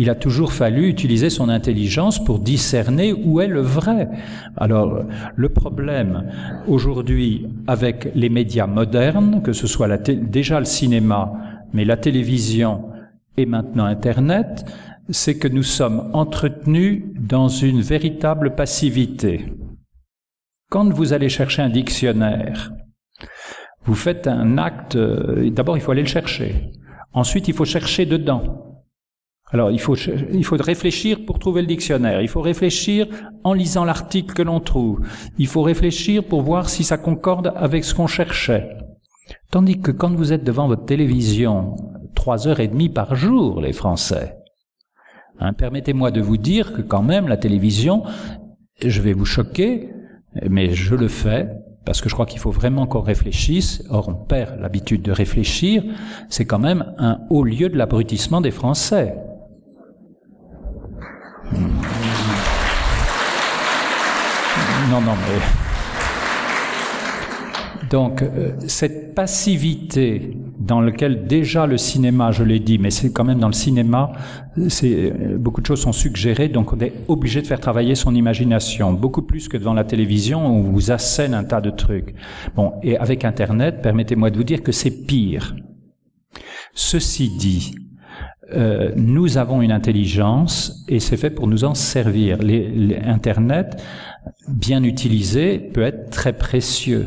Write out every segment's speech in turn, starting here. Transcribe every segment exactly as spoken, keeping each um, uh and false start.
il a toujours fallu utiliser son intelligence pour discerner où est le vrai. Alors, le problème aujourd'hui avec les médias modernes, que ce soit la déjà le cinéma, mais la télévision et maintenant Internet, c'est que nous sommes entretenus dans une véritable passivité. Quand vous allez chercher un dictionnaire, vous faites un acte, d'abord il faut aller le chercher, ensuite il faut chercher dedans. Alors il faut, il faut réfléchir pour trouver le dictionnaire, il faut réfléchir en lisant l'article que l'on trouve, il faut réfléchir pour voir si ça concorde avec ce qu'on cherchait. Tandis que quand vous êtes devant votre télévision, trois heures et demie par jour, les Français, hein, permettez-moi de vous dire que quand même la télévision, je vais vous choquer, mais je le fais, parce que je crois qu'il faut vraiment qu'on réfléchisse. Or, on perd l'habitude de réfléchir. C'est quand même un haut lieu de l'abrutissement des Français. Non, non, mais... Donc, euh, cette passivité dans laquelle déjà le cinéma, je l'ai dit, mais c'est quand même dans le cinéma, c'est, beaucoup de choses sont suggérées, donc on est obligé de faire travailler son imagination, beaucoup plus que devant la télévision où on vous assène un tas de trucs. Bon, et avec Internet, permettez-moi de vous dire que c'est pire. Ceci dit, euh, nous avons une intelligence et c'est fait pour nous en servir. Les, les, Internet, bien utilisé, peut être très précieux.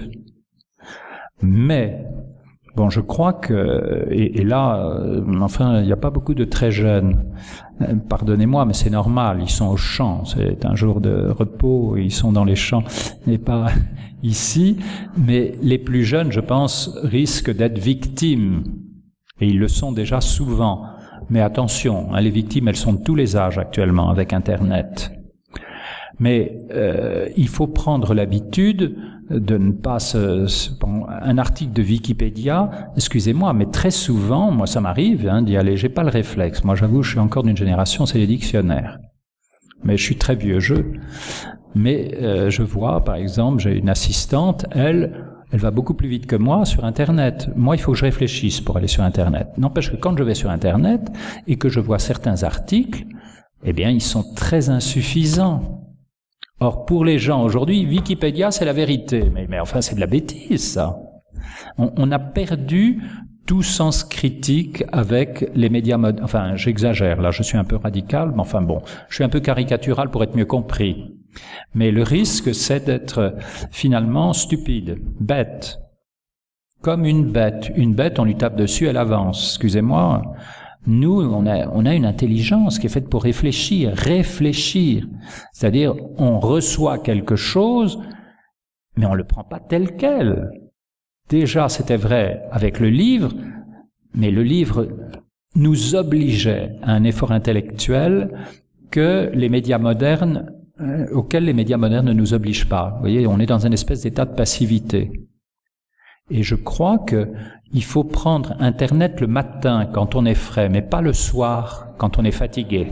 Mais, bon, je crois que, et, et là, euh, enfin, il n'y a pas beaucoup de très jeunes. Euh, Pardonnez-moi, mais c'est normal, ils sont au champ, c'est un jour de repos, ils sont dans les champs, et pas ici. Mais les plus jeunes, je pense, risquent d'être victimes, et ils le sont déjà souvent. Mais attention, hein, les victimes, elles sont de tous les âges actuellement avec Internet. Mais euh, il faut prendre l'habitude de ne pas se, se... Bon, un article de Wikipédia, excusez-moi, mais très souvent, moi ça m'arrive hein, d'y aller, j'ai pas le réflexe. Moi j'avoue, je suis encore d'une génération, c'est les dictionnaires. Mais je suis très vieux jeu. Mais euh, je vois, par exemple, j'ai une assistante, elle, elle va beaucoup plus vite que moi sur Internet. Moi, il faut que je réfléchisse pour aller sur Internet. N'empêche que quand je vais sur Internet et que je vois certains articles, eh bien, ils sont très insuffisants. Or, pour les gens aujourd'hui, Wikipédia, c'est la vérité. Mais, mais enfin, c'est de la bêtise, ça. On, on a perdu tout sens critique avec les médias modernes. Enfin, j'exagère, là, je suis un peu radical, mais enfin bon, je suis un peu caricatural pour être mieux compris. Mais le risque, c'est d'être finalement stupide, bête. Comme une bête. Une bête, on lui tape dessus, elle avance. Excusez-moi. Nous, on a, on a une intelligence qui est faite pour réfléchir, réfléchir. C'est-à-dire, on reçoit quelque chose, mais on le prend pas tel quel. Déjà, c'était vrai avec le livre, mais le livre nous obligeait à un effort intellectuel que les médias modernes, euh, auxquels les médias modernes ne nous obligent pas. Vous voyez, on est dans une espèce d'état de passivité. Et je crois que il faut prendre Internet le matin quand on est frais, mais pas le soir quand on est fatigué.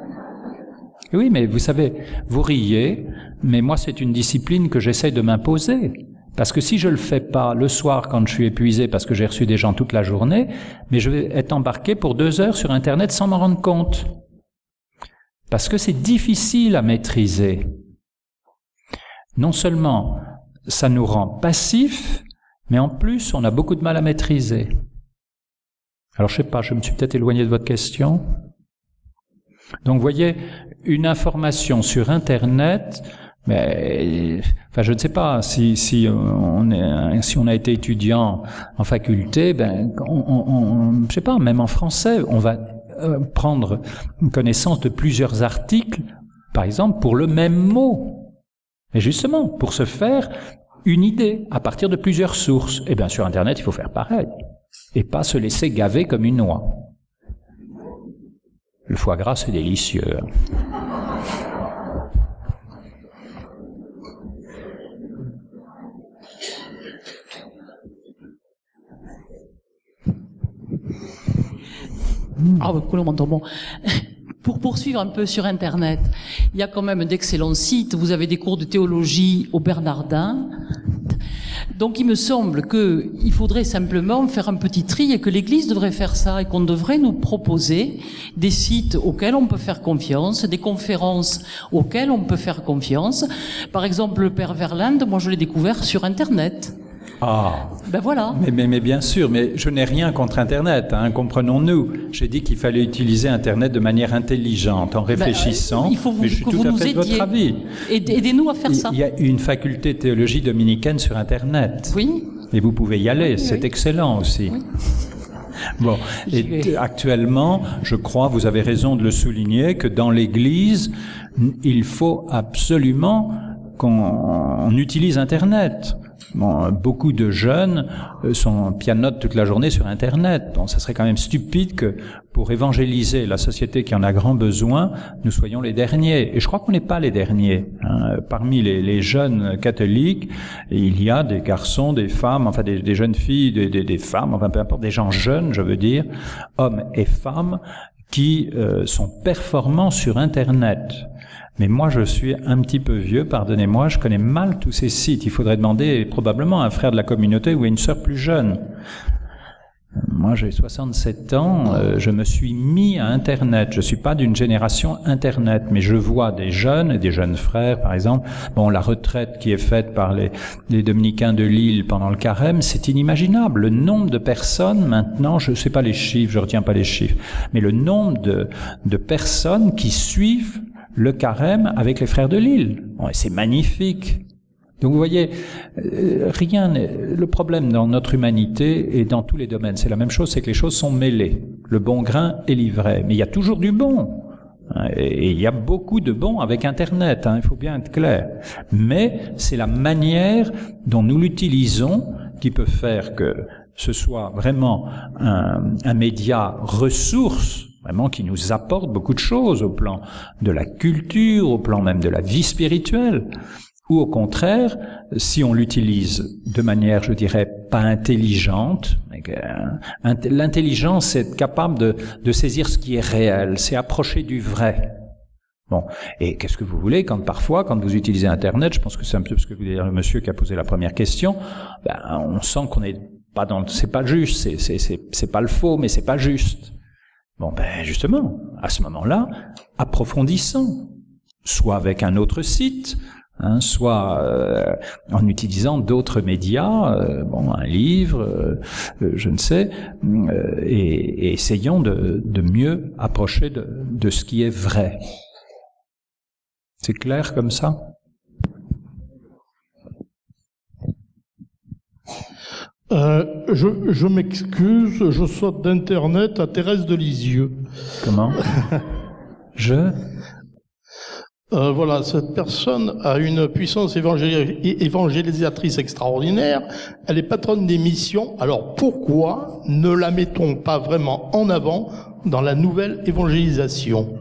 Et oui, mais vous savez, vous riez, mais moi c'est une discipline que j'essaie de m'imposer. Parce que si je le fais pas le soir quand je suis épuisé parce que j'ai reçu des gens toute la journée, mais je vais être embarqué pour deux heures sur Internet sans m'en rendre compte. Parce que c'est difficile à maîtriser. Non seulement ça nous rend passifs, mais en plus, on a beaucoup de mal à maîtriser. Alors, je sais pas, je me suis peut-être éloigné de votre question. Donc, vous voyez, une information sur Internet, mais, enfin, je ne sais pas, si, si, on, est, si on a été étudiant en faculté, ben, on, on, on, je sais pas, même en français, on va prendre connaissance de plusieurs articles, par exemple, pour le même mot. Et justement, pour se faire une idée à partir de plusieurs sources. Et bien sur Internet, il faut faire pareil. Et pas se laisser gaver comme une noix. Le foie gras, c'est délicieux. Ah, bah, cool, on m'entend bon. Pour poursuivre un peu sur Internet, il y a quand même d'excellents sites. Vous avez des cours de théologie au Bernardin. Donc il me semble qu'il faudrait simplement faire un petit tri et que l'Église devrait faire ça et qu'on devrait nous proposer des sites auxquels on peut faire confiance, des conférences auxquelles on peut faire confiance. Par exemple, le Père Verlinde, moi je l'ai découvert sur Internet. Ah, ben voilà. Mais, mais, mais bien sûr, mais je n'ai rien contre Internet, hein, comprenons-nous. J'ai dit qu'il fallait utiliser Internet de manière intelligente, en réfléchissant. Ben, il faut vous, mais je suis que tout vous à nous fait de votre aidiez. avis. Aidez-nous à faire il, ça. Il y a une faculté de théologie dominicaine sur Internet. Oui. Et vous pouvez y aller, oui, c'est oui. excellent aussi. Oui. Bon, et actuellement, je crois, vous avez raison de le souligner, que dans l'Église, il faut absolument qu'on utilise Internet. Bon, beaucoup de jeunes sont pianotent toute la journée sur Internet. Bon, ça serait quand même stupide que pour évangéliser la société qui en a grand besoin, nous soyons les derniers. Et je crois qu'on n'est pas les derniers. Hein. Parmi les, les jeunes catholiques, il y a des garçons, des femmes, enfin des, des jeunes filles, des, des, des femmes, enfin peu importe, des gens jeunes, je veux dire, hommes et femmes, qui euh, sont performants sur Internet. Mais moi, je suis un petit peu vieux, pardonnez-moi, je connais mal tous ces sites. Il faudrait demander probablement à un frère de la communauté ou à une sœur plus jeune. Moi, j'ai soixante-sept ans, euh, je me suis mis à Internet. Je suis pas d'une génération Internet, mais je vois des jeunes, et des jeunes frères, par exemple. Bon, la retraite qui est faite par les, les dominicains de Lille pendant le carême, c'est inimaginable. Le nombre de personnes, maintenant, je sais pas les chiffres, je retiens pas les chiffres, mais le nombre de, de personnes qui suivent le carême avec les frères de Lille. Bon, c'est magnifique. Donc vous voyez, euh, rien n'est... Le problème dans notre humanité et dans tous les domaines, c'est la même chose, c'est que les choses sont mêlées. Le bon grain est l'ivraie. Mais il y a toujours du bon. Et il y a beaucoup de bon avec Internet, hein, il faut bien être clair. Mais c'est la manière dont nous l'utilisons qui peut faire que ce soit vraiment un, un média ressource, vraiment qui nous apporte beaucoup de choses au plan de la culture, au plan même de la vie spirituelle, ou au contraire, si on l'utilise de manière, je dirais, pas intelligente, l'intelligence, c'est être capable de, de saisir ce qui est réel, c'est approcher du vrai. Bon, et qu'est-ce que vous voulez quand parfois, quand vous utilisez Internet, je pense que c'est un peu ce que vous dire le monsieur qui a posé la première question, ben, on sent qu'on est pas dans, c'est pas juste, c'est, c'est, c'est, c'est pas le faux, mais c'est pas juste. Bon, ben, justement, à ce moment-là, approfondissons. Soit avec un autre site, hein, soit euh, en utilisant d'autres médias, euh, bon, un livre, euh, je ne sais, euh, et, et essayons de, de mieux approcher de, de ce qui est vrai. C'est clair comme ça? Euh, je, je m'excuse, je saute d'Internet à Thérèse de Lisieux. Comment? Je euh, Voilà, cette personne a une puissance évangéli- évangélisatrice extraordinaire. Elle est patronne des missions. Alors pourquoi ne la mettons pas vraiment en avant dans la nouvelle évangélisation?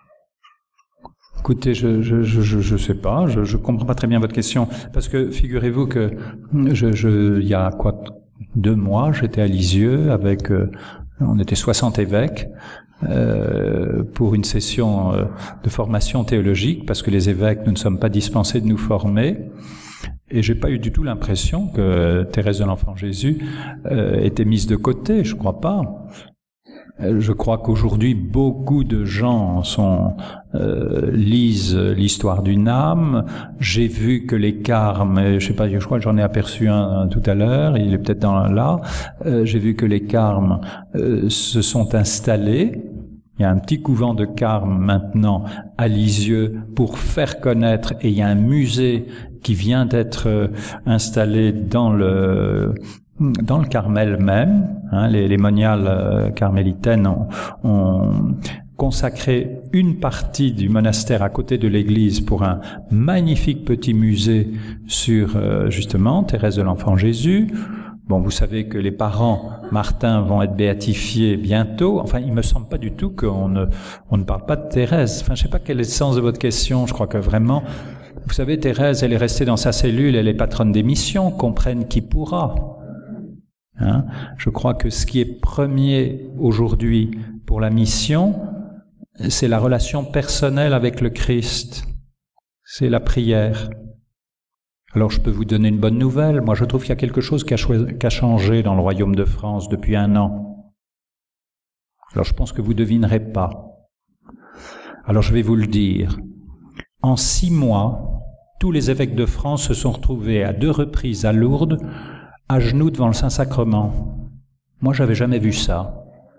Écoutez, je je je je, je sais pas, je je comprends pas très bien votre question parce que figurez-vous que je je il y a quoi deux mois, j'étais à Lisieux avec euh, on était soixante évêques euh, pour une session euh, de formation théologique parce que les évêques nous ne sommes pas dispensés de nous former. Et j'ai pas eu du tout l'impression que Thérèse de l'Enfant Jésus euh, était mise de côté, je crois pas. Je crois qu'aujourd'hui, beaucoup de gens sont, euh, lisent l'histoire d'une âme. J'ai vu que les carmes, je sais pas, je crois que j'en ai aperçu un, un tout à l'heure, il est peut-être dans là, euh, j'ai vu que les carmes euh, se sont installés. Il y a un petit couvent de carmes maintenant à Lisieux pour faire connaître, et il y a un musée qui vient d'être euh, installé dans le... dans le Carmel même, hein, les, les moniales euh, carmélitaines ont, ont consacré une partie du monastère à côté de l'église pour un magnifique petit musée sur euh, justement Thérèse de l'Enfant Jésus. Bon, vous savez que les parents Martin vont être béatifiés bientôt. Enfin, il me semble pas du tout qu'on ne, on ne parle pas de Thérèse. Enfin, je sais pas quel est le sens de votre question. Je crois que vraiment, vous savez, Thérèse, elle est restée dans sa cellule, elle est patronne des missions, comprenne qui pourra. Hein, je crois que ce qui est premier aujourd'hui pour la mission, c'est la relation personnelle avec le Christ, c'est la prière. Alors je peux vous donner une bonne nouvelle. Moi je trouve qu'il y a quelque chose qui a, qui a changé dans le royaume de France depuis un an. Alors je pense que vous ne devinerez pas. Alors je vais vous le dire. En six mois, tous les évêques de France se sont retrouvés à deux reprises à Lourdes, à genoux devant le Saint-Sacrement. Moi j'avais jamais vu ça.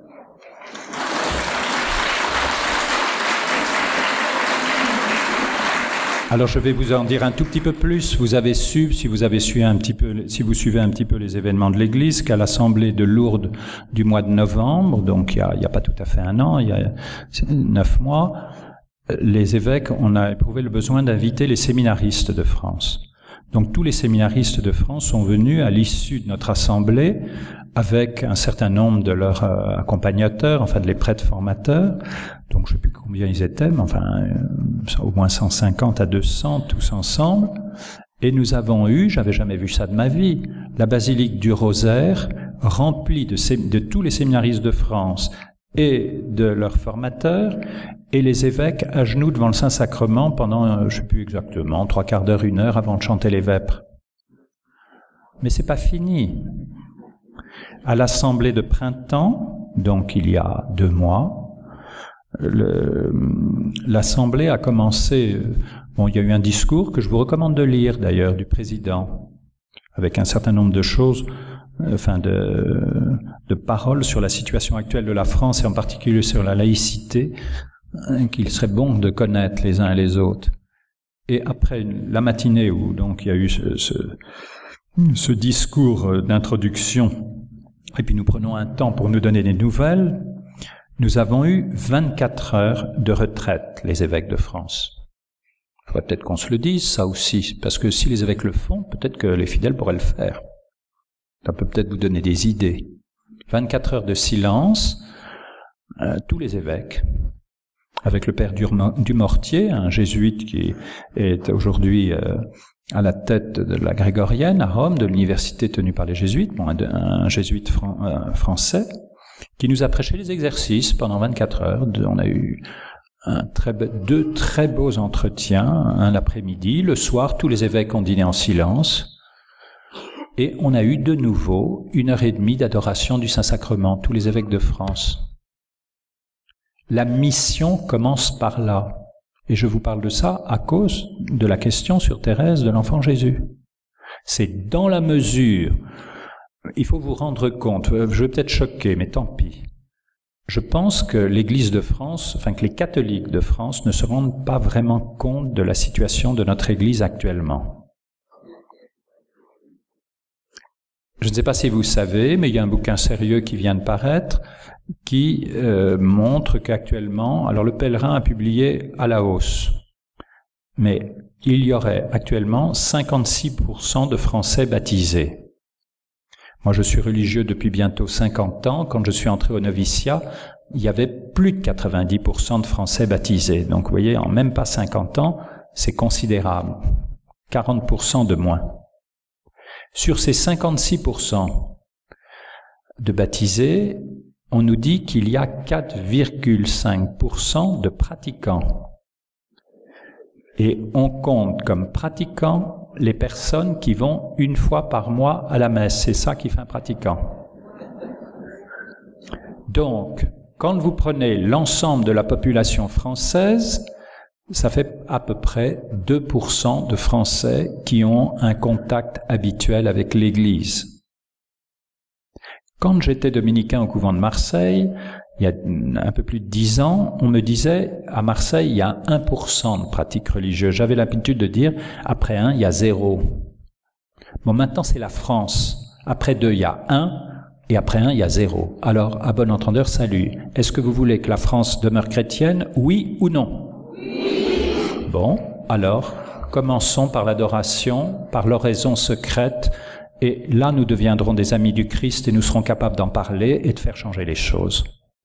Alors je vais vous en dire un tout petit peu plus. Vous avez su, si vous avez su un petit peu, si vous suivez un petit peu les événements de l'Église, qu'à l'Assemblée de Lourdes du mois de novembre, donc il y a, il y a pas tout à fait un an, il y a neuf mois, les évêques, on a éprouvé le besoin d'inviter les séminaristes de France. Donc tous les séminaristes de France sont venus à l'issue de notre assemblée avec un certain nombre de leurs euh, accompagnateurs, enfin de les prêtres formateurs. Donc je ne sais plus combien ils étaient, mais enfin euh, au moins cent cinquante à deux cents tous ensemble. Et nous avons eu, j'avais jamais vu ça de ma vie, la basilique du Rosaire remplie de, de tous les séminaristes de France et de leurs formateurs, et les évêques à genoux devant le Saint-Sacrement pendant, euh, je ne sais plus exactement, trois quarts d'heure, une heure avant de chanter les vêpres. Mais c'est pas fini. À l'Assemblée de printemps, donc il y a deux mois, l'Assemblée a commencé, bon, il y a eu un discours que je vous recommande de lire d'ailleurs du président, avec un certain nombre de choses, enfin de, de paroles sur la situation actuelle de la France et en particulier sur la laïcité, qu'il serait bon de connaître les uns et les autres. Et après la matinée où donc il y a eu ce, ce, ce discours d'introduction, et puis nous prenons un temps pour nous donner des nouvelles, nous avons eu vingt-quatre heures de retraite, les évêques de France. Il faudrait peut-être qu'on se le dise, ça aussi, parce que si les évêques le font, peut-être que les fidèles pourraient le faire. Ça peut peut-être vous donner des idées. vingt-quatre heures de silence, euh, tous les évêques, avec le père Dumortier, un jésuite qui est aujourd'hui euh, à la tête de la grégorienne à Rome, de l'université tenue par les jésuites, bon, un, un jésuite fran, euh, français, qui nous a prêché les exercices pendant vingt-quatre heures. On a eu un très, deux très beaux entretiens, un l'après-midi, le soir, tous les évêques ont dîné en silence, et on a eu de nouveau une heure et demie d'adoration du Saint-Sacrement, tous les évêques de France. La mission commence par là. Et je vous parle de ça à cause de la question sur Thérèse de l'Enfant Jésus. C'est dans la mesure, il faut vous rendre compte, je vais peut-être choquer, mais tant pis. Je pense que l'Église de France, enfin que les catholiques de France ne se rendent pas vraiment compte de la situation de notre Église actuellement. Je ne sais pas si vous savez, mais il y a un bouquin sérieux qui vient de paraître qui euh, montre qu'actuellement, alors le Pèlerin a publié à la hausse, mais il y aurait actuellement cinquante-six pour cent de Français baptisés. Moi, je suis religieux depuis bientôt cinquante ans. Quand je suis entré au noviciat, il y avait plus de quatre-vingt-dix pour cent de Français baptisés. Donc, vous voyez, en même pas cinquante ans, c'est considérable. quarante pour cent de moins. Sur ces cinquante-six pour cent de baptisés, on nous dit qu'il y a quatre virgule cinq pour cent de pratiquants. Et on compte comme pratiquants les personnes qui vont une fois par mois à la messe. C'est ça qui fait un pratiquant. Donc, quand vous prenez l'ensemble de la population française, ça fait à peu près deux pour cent de Français qui ont un contact habituel avec l'Église. Quand j'étais dominicain au couvent de Marseille, il y a un peu plus de dix ans, on me disait, à Marseille, il y a un pour cent de pratiques religieuses. J'avais l'habitude de dire, après un, il y a zéro. Bon, maintenant, c'est la France. Après deux, il y a un, et après un, il y a zéro. Alors, à bon entendeur, salut. Est-ce que vous voulez que la France demeure chrétienne, oui ou non? Oui. Bon, alors, commençons par l'adoration, par l'oraison secrète, et là, nous deviendrons des amis du Christ et nous serons capables d'en parler et de faire changer les choses.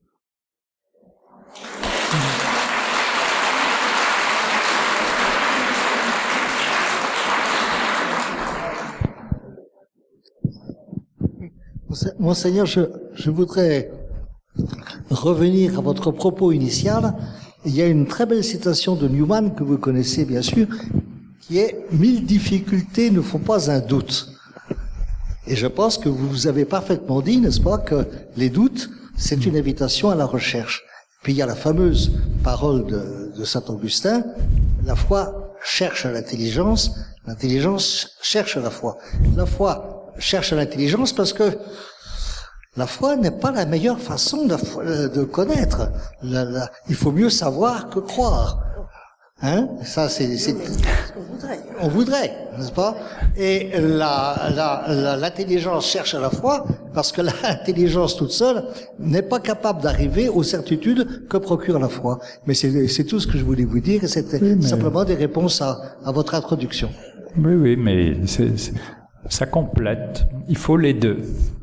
Monseigneur, je, je voudrais revenir à votre propos initial. Il y a une très belle citation de Newman, que vous connaissez bien sûr, qui est « Mille difficultés ne font pas un doute ». Et je pense que vous avez parfaitement dit, n'est-ce pas, que les doutes, c'est une invitation à la recherche. Puis il y a la fameuse parole de, de saint Augustin, la foi cherche l'intelligence, l'intelligence cherche la foi. La foi cherche l'intelligence parce que la foi n'est pas la meilleure façon de, de connaître. La, la, il faut mieux savoir que croire. Hein? Ça, c'est, c'est, on voudrait, on voudrait, n'est-ce pas? Et la, la, la, l'intelligence cherche à la foi parce que l'intelligence toute seule n'est pas capable d'arriver aux certitudes que procure la foi. Mais c'est, c'est tout ce que je voulais vous dire et c'était oui, mais... simplement des réponses à, à votre introduction. Oui, oui, mais c'est, c'est, ça complète. Il faut les deux.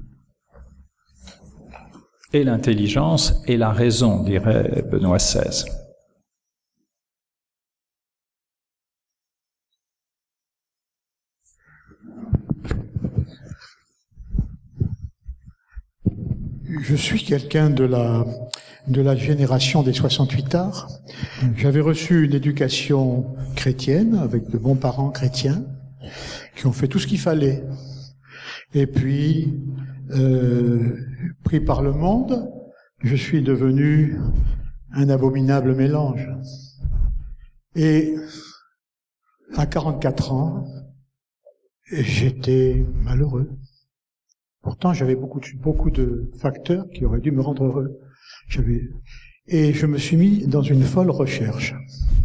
Et l'intelligence et la raison, dirait Benoît seize. Je suis quelqu'un de la, de la génération des soixante-huit arts. J'avais reçu une éducation chrétienne avec de bons parents chrétiens qui ont fait tout ce qu'il fallait. Et puis, euh, pris par le monde, je suis devenu un abominable mélange. Et à quarante-quatre ans, j'étais malheureux. Pourtant, j'avais beaucoup de, beaucoup de facteurs qui auraient dû me rendre heureux. J'avais, et je me suis mis dans une folle recherche.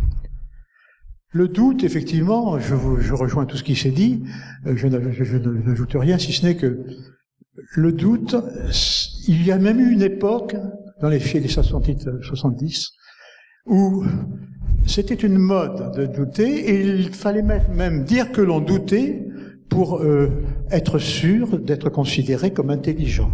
Le doute, effectivement, je, je rejoins tout ce qui s'est dit, je, je, je n'ajoute rien, si ce n'est que le doute, il y a même eu une époque, dans les chez les soixante-dix, où c'était une mode de douter, et il fallait même dire que l'on doutait pour euh, être sûr d'être considéré comme intelligent.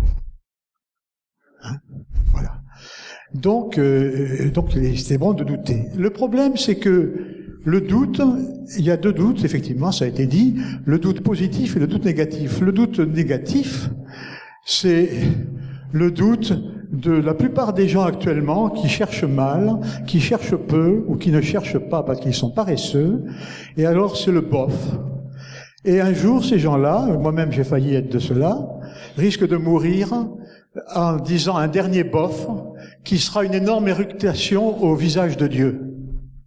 Hein? Voilà. Donc, euh, donc c'était bon de douter. Le problème, c'est que le doute, il y a deux doutes, effectivement, ça a été dit, le doute positif et le doute négatif. Le doute négatif, c'est le doute de la plupart des gens actuellement qui cherchent mal, qui cherchent peu ou qui ne cherchent pas parce qu'ils sont paresseux, et alors c'est le bof. Et un jour, ces gens-là, moi-même j'ai failli être de ceux-là, risquent de mourir en disant un dernier bof qui sera une énorme éructation au visage de Dieu.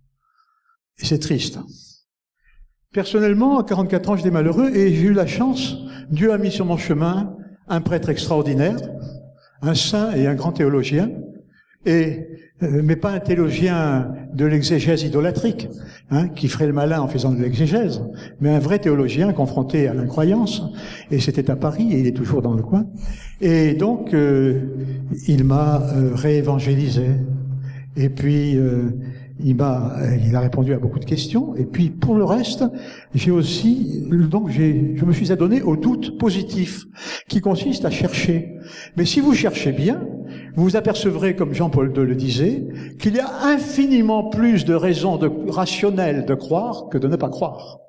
Et c'est triste. Personnellement, à quarante-quatre ans, j'étais malheureux et j'ai eu la chance, Dieu a mis sur mon chemin un prêtre extraordinaire, un saint et un grand théologien, et euh, mais pas un théologien de l'exégèse idolatrique, hein, qui ferait le malin en faisant de l'exégèse, mais un vrai théologien confronté à l'incroyance, et c'était à Paris, et il est toujours dans le coin, et donc euh, il m'a euh, réévangélisé, et puis euh, il m'a, il a répondu à beaucoup de questions, et puis pour le reste, j'ai aussi, donc j'ai, je me suis adonné au doute positif, qui consiste à chercher. Mais si vous cherchez bien, vous vous apercevrez, comme Jean-Paul deux le disait, qu'il y a infiniment plus de raisons de, rationnelles de croire que de ne pas croire.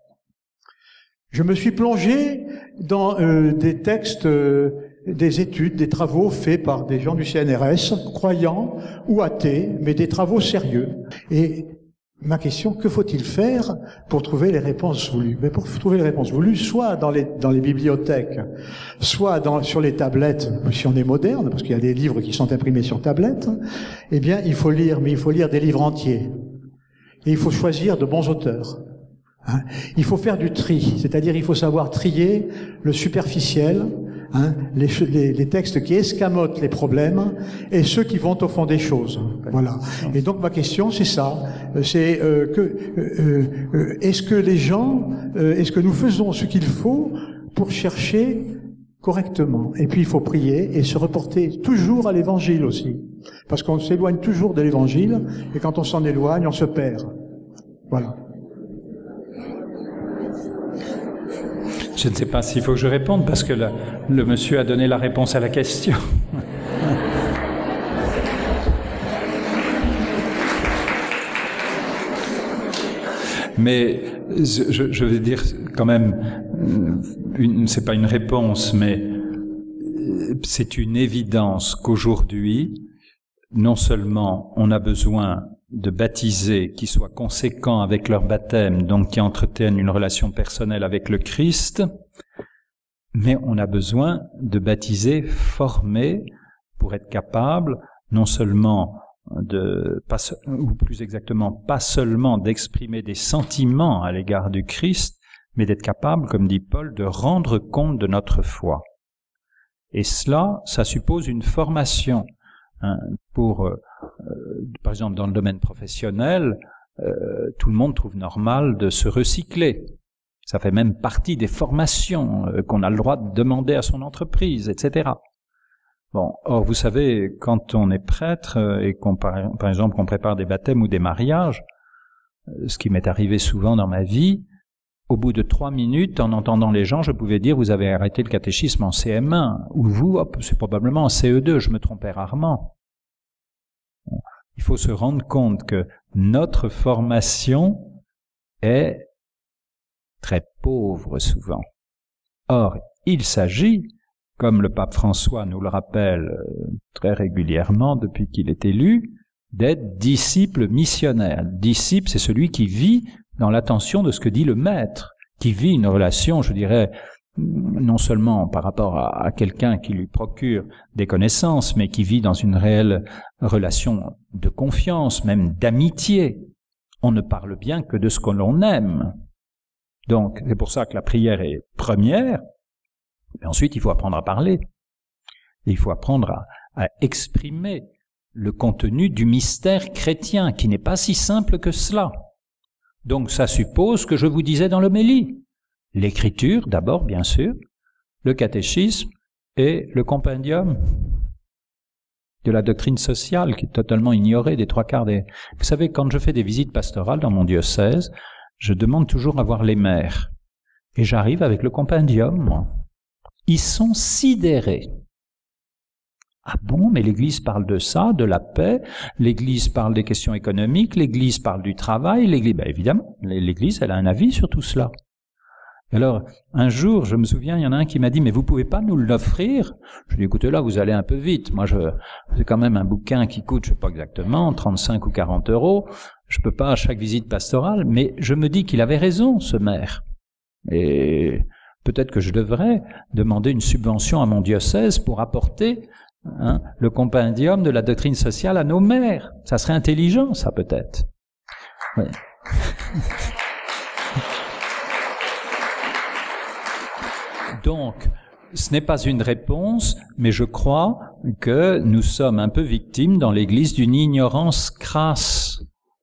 Je me suis plongé dans euh, des textes, euh, des études, des travaux faits par des gens du C N R S, croyants ou athées, mais des travaux sérieux. Et ma question, que faut-il faire pour trouver les réponses voulues? Mais pour trouver les réponses voulues, soit dans les, dans les bibliothèques, soit dans, sur les tablettes, si on est moderne, parce qu'il y a des livres qui sont imprimés sur tablette, eh bien, il faut lire, mais il faut lire des livres entiers. Et il faut choisir de bons auteurs. Hein? Il faut faire du tri, c'est-à-dire il faut savoir trier le superficiel, hein, les, les, les textes qui escamotent les problèmes et ceux qui vont au fond des choses. Voilà. Et donc ma question, c'est ça. C'est euh, que euh, euh, est-ce que les gens, euh, est-ce que nous faisons ce qu'il faut pour chercher correctement? Et puis il faut prier et se reporter toujours à l'Évangile aussi, parce qu'on s'éloigne toujours de l'Évangile et quand on s'en éloigne, on se perd. Voilà. Je ne sais pas s'il faut que je réponde, parce que le, le monsieur a donné la réponse à la question. Mais je, je vais dire quand même, une, c'est pas une réponse, mais c'est une évidence qu'aujourd'hui, non seulement on a besoin de baptisés qui soient conséquents avec leur baptême, donc qui entretiennent une relation personnelle avec le Christ, mais on a besoin de baptisés formés pour être capables non seulement de, pas, ou plus exactement, pas seulement d'exprimer des sentiments à l'égard du Christ, mais d'être capable, comme dit Paul, de rendre compte de notre foi. Et cela, ça suppose une formation. Hein, pour, euh, euh, par exemple, dans le domaine professionnel, euh, tout le monde trouve normal de se recycler. Ça fait même partie des formations euh, qu'on a le droit de demander à son entreprise, et cetera. Bon, or vous savez, quand on est prêtre euh, et qu'on, par, par exemple, qu'on prépare des baptêmes ou des mariages, euh, ce qui m'est arrivé souvent dans ma vie, au bout de trois minutes, en entendant les gens, je pouvais dire « vous avez arrêté le catéchisme en C M un » ou « vous, hop, c'est probablement en C E deux », je me trompais rarement. Il faut se rendre compte que notre formation est très pauvre souvent. Or, il s'agit, comme le pape François nous le rappelle très régulièrement depuis qu'il est élu, d'être disciple missionnaire. Disciple, c'est celui qui vit dans l'attention de ce que dit le maître, qui vit une relation, je dirais, non seulement par rapport à, à quelqu'un qui lui procure des connaissances, mais qui vit dans une réelle relation de confiance, même d'amitié. On ne parle bien que de ce que l'on aime. Donc, c'est pour ça que la prière est première, mais ensuite il faut apprendre à parler. Et il faut apprendre à, à exprimer le contenu du mystère chrétien, qui n'est pas si simple que cela. Donc ça suppose que je vous disais dans l'homélie, l'écriture d'abord bien sûr, le catéchisme et le compendium de la doctrine sociale qui est totalement ignorée des trois quarts des... Vous savez, quand je fais des visites pastorales dans mon diocèse, je demande toujours à voir les maires. Et j'arrive avec le compendium, moi. Ils sont sidérés. Ah bon, mais l'Église parle de ça, de la paix, l'Église parle des questions économiques, l'Église parle du travail, l'Église, ben évidemment, l'Église, elle a un avis sur tout cela. Alors, un jour, je me souviens, il y en a un qui m'a dit, mais vous pouvez pas nous l'offrir? Je lui ai dit, écoutez, là, vous allez un peu vite. Moi, je, c'est quand même un bouquin qui coûte, je sais pas exactement, trente-cinq ou quarante euros. Je peux pas à chaque visite pastorale, mais je me dis qu'il avait raison, ce maire. Et peut-être que je devrais demander une subvention à mon diocèse pour apporter Hein, le compendium de la doctrine sociale à nos maires. Ça serait intelligent, ça, peut-être. Oui. Donc, ce n'est pas une réponse, mais je crois que nous sommes un peu victimes dans l'Église d'une ignorance crasse.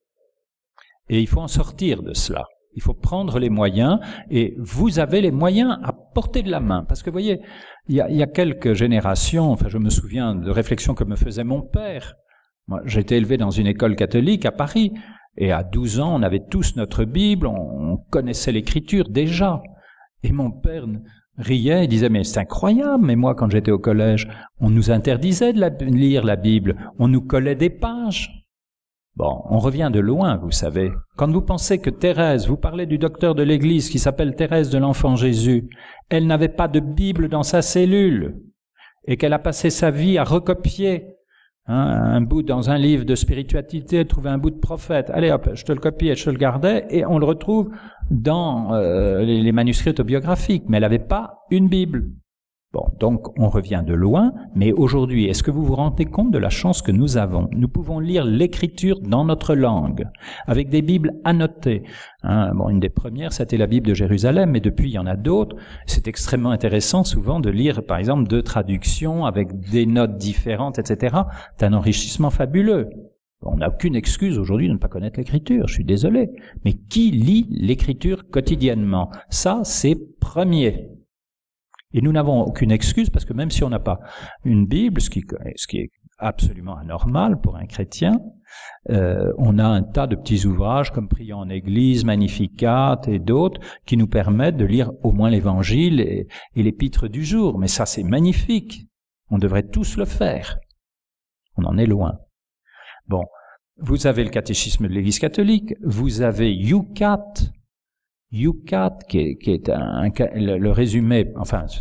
Et il faut en sortir de cela. Il faut prendre les moyens, et vous avez les moyens à portée de la main. Parce que, vous voyez, il y a, il y a quelques générations, enfin, je me souviens de réflexions que me faisait mon père. Moi, j'ai été élevé dans une école catholique à Paris, et à douze ans, on avait tous notre Bible, on, on connaissait l'Écriture déjà. Et mon père riait et disait, mais c'est incroyable, mais moi, quand j'étais au collège, on nous interdisait de la, lire la Bible, on nous collait des pages. Bon, on revient de loin, vous savez. Quand vous pensez que Thérèse, vous parlez du docteur de l'Église qui s'appelle Thérèse de l'Enfant Jésus, elle n'avait pas de Bible dans sa cellule et qu'elle a passé sa vie à recopier hein, un bout dans un livre de spiritualité, trouver un bout de prophète. Allez hop, je te le copie et je te le gardais et on le retrouve dans euh, les, les manuscrits autobiographiques, mais elle n'avait pas une Bible. Bon, donc on revient de loin, mais aujourd'hui, est-ce que vous vous rendez compte de la chance que nous avons? Nous pouvons lire l'Écriture dans notre langue, avec des Bibles annotées. Hein, bon, une des premières, c'était la Bible de Jérusalem, mais depuis, il y en a d'autres. C'est extrêmement intéressant souvent de lire, par exemple, deux traductions avec des notes différentes, et cetera. C'est un enrichissement fabuleux. On n'a aucune excuse aujourd'hui de ne pas connaître l'Écriture, je suis désolé. Mais qui lit l'Écriture quotidiennement? Ça, c'est premier. Et nous n'avons aucune excuse parce que même si on n'a pas une Bible, ce qui, ce qui est absolument anormal pour un chrétien, euh, on a un tas de petits ouvrages comme Prions en Église, Magnificat et d'autres qui nous permettent de lire au moins l'Évangile et, et l'Épître du jour. Mais ça, c'est magnifique. On devrait tous le faire. On en est loin. Bon, vous avez le catéchisme de l'Église catholique, vous avez Youcat, Youcat, qui est, qui est un, un, le, le résumé, enfin, c'est,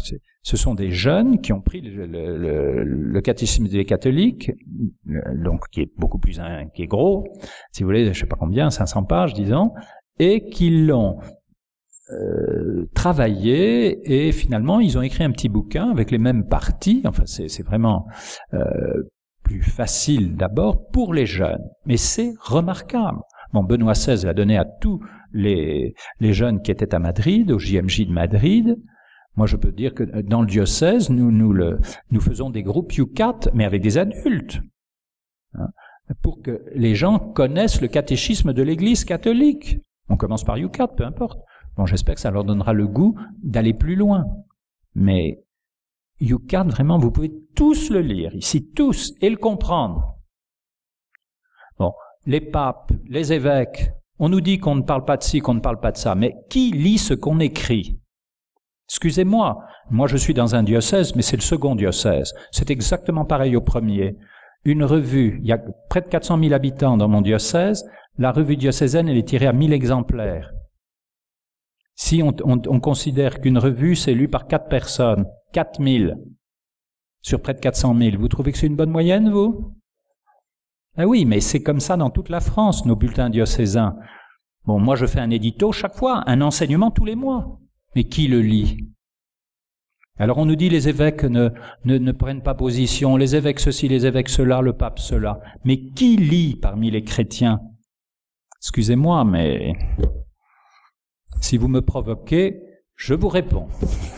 Ce sont des jeunes qui ont pris le, le, le, le catéchisme des catholiques, donc qui est beaucoup plus, hein, qui est gros, si vous voulez, je sais pas combien, cinq cents pages, disons, et qui l'ont euh, travaillé, et finalement, ils ont écrit un petit bouquin avec les mêmes parties. Enfin, c'est, c'est vraiment euh, plus facile d'abord pour les jeunes, mais c'est remarquable. Bon, Benoît seize l'a donné à tous les, les jeunes qui étaient à Madrid, au J M J de Madrid. Moi, je peux dire que dans le diocèse, nous, nous, le, nous faisons des groupes U quatre, mais avec des adultes, hein, pour que les gens connaissent le catéchisme de l'Église catholique. On commence par U quatre, peu importe. Bon, j'espère que ça leur donnera le goût d'aller plus loin. Mais U quatre, vraiment, vous pouvez tous le lire, ici, tous, et le comprendre. Bon, les papes, les évêques, on nous dit qu'on ne parle pas de ci, qu'on ne parle pas de ça, mais qui lit ce qu'on écrit ? Excusez-moi, moi je suis dans un diocèse, mais c'est le second diocèse. C'est exactement pareil au premier. Une revue, il y a près de quatre cent mille habitants dans mon diocèse, la revue diocésaine, elle est tirée à mille exemplaires. Si on, on, on considère qu'une revue, c'est lue par quatre personnes, quatre mille, sur près de quatre cent mille, vous trouvez que c'est une bonne moyenne, vous? Ah oui, mais c'est comme ça dans toute la France, nos bulletins diocésains. Bon, moi je fais un édito chaque fois, un enseignement tous les mois. Mais qui le lit? Alors on nous dit les évêques ne, ne, ne prennent pas position, les évêques ceci, les évêques cela, le pape cela. Mais qui lit parmi les chrétiens? Excusez-moi, mais si vous me provoquez, je vous réponds.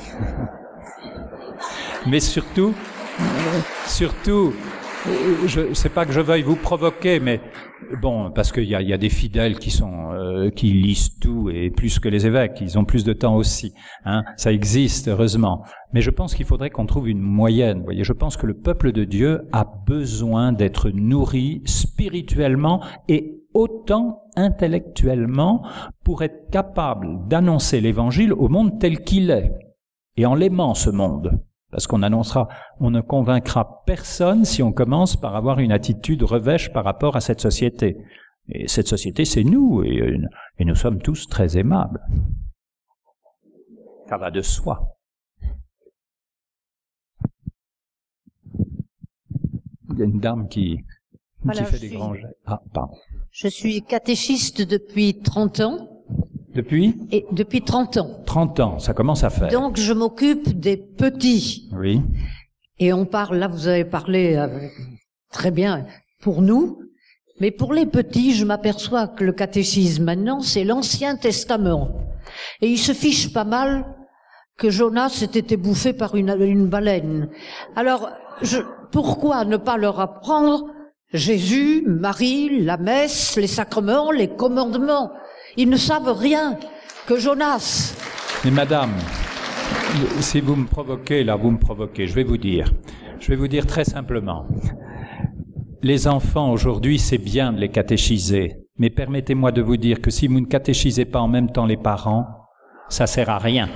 Mais surtout, surtout, je sais pas que je veuille vous provoquer, mais bon, parce qu'il y a, y a des fidèles qui sont euh, qui lisent tout et plus que les évêques, ils ont plus de temps aussi. Hein, ça existe heureusement. Mais je pense qu'il faudrait qu'on trouve une moyenne. Vous voyez, je pense que le peuple de Dieu a besoin d'être nourri spirituellement et autant intellectuellement pour être capable d'annoncer l'Évangile au monde tel qu'il est et en l'aimant ce monde. Parce qu'on annoncera, on ne convaincra personne si on commence par avoir une attitude revêche par rapport à cette société. Et cette société, c'est nous, et, et nous sommes tous très aimables. Ça va de soi. Il y a une dame qui, voilà, qui fait des suis, grands gestes. Ah, pardon. Je suis catéchiste depuis trente ans. Depuis Et depuis trente ans. trente ans, ça commence à faire. Donc je m'occupe des petits. Oui. Et on parle, là vous avez parlé avec, très bien pour nous, mais pour les petits, je m'aperçois que le catéchisme maintenant, c'est l'Ancien Testament. Et ils se fichent pas mal que Jonas ait été bouffé par une, une baleine. Alors, je, pourquoi ne pas leur apprendre Jésus, Marie, la messe, les sacrements, les commandements? Ils ne savent rien que Jonas. Mais madame, si vous me provoquez, là, vous me provoquez, je vais vous dire. Je vais vous dire très simplement. Les enfants, aujourd'hui, c'est bien de les catéchiser. Mais permettez-moi de vous dire que si vous ne catéchisez pas en même temps les parents, ça sert à rien.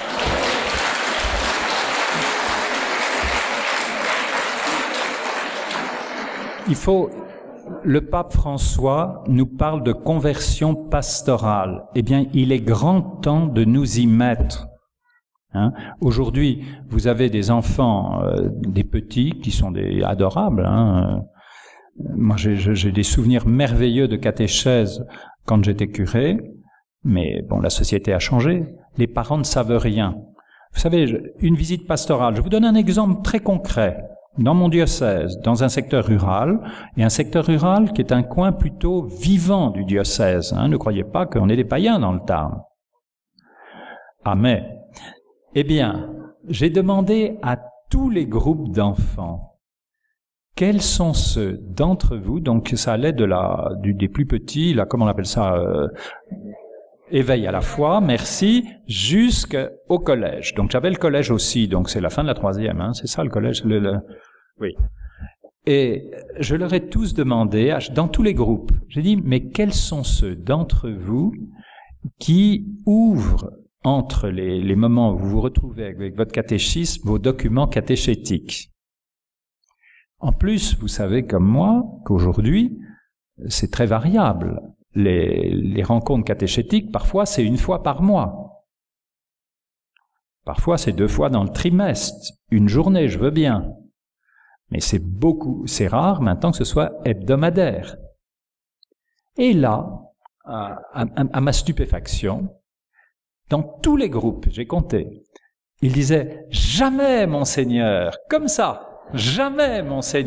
Il faut... Le pape François nous parle de conversion pastorale. Eh bien, il est grand temps de nous y mettre. Hein? Aujourd'hui, vous avez des enfants, euh, des petits, qui sont des adorables. Hein? Moi, j'ai, j'ai des souvenirs merveilleux de catéchèse quand j'étais curé, mais bon, la société a changé. Les parents ne savent rien. Vous savez, une visite pastorale, je vous donne un exemple très concret. Dans mon diocèse, dans un secteur rural, et un secteur rural qui est un coin plutôt vivant du diocèse. Hein, ne croyez pas qu'on est des païens dans le Tarn. Ah mais, eh bien, j'ai demandé à tous les groupes d'enfants, quels sont ceux d'entre vous, donc ça allait de la, du, des plus petits, là, comment on appelle ça, euh, éveil à la foi, merci, jusqu'au collège. Donc j'avais le collège aussi, donc c'est la fin de la troisième, hein, c'est ça le collège, le, le... oui. Et je leur ai tous demandé, dans tous les groupes, j'ai dit, mais quels sont ceux d'entre vous qui ouvrent entre les, les moments où vous vous retrouvez avec, avec votre catéchisme, vos documents catéchétiques? En plus, vous savez comme moi qu'aujourd'hui, c'est très variable. Les, les rencontres catéchétiques, parfois, c'est une fois par mois. Parfois, c'est deux fois dans le trimestre. Une journée, je veux bien. Mais c'est beaucoup, c'est rare maintenant que ce soit hebdomadaire. Et là, à, à, à ma stupéfaction, dans tous les groupes, j'ai compté, ils disaient « Jamais, Monseigneur !» Comme ça, « Jamais, Monseigneur !»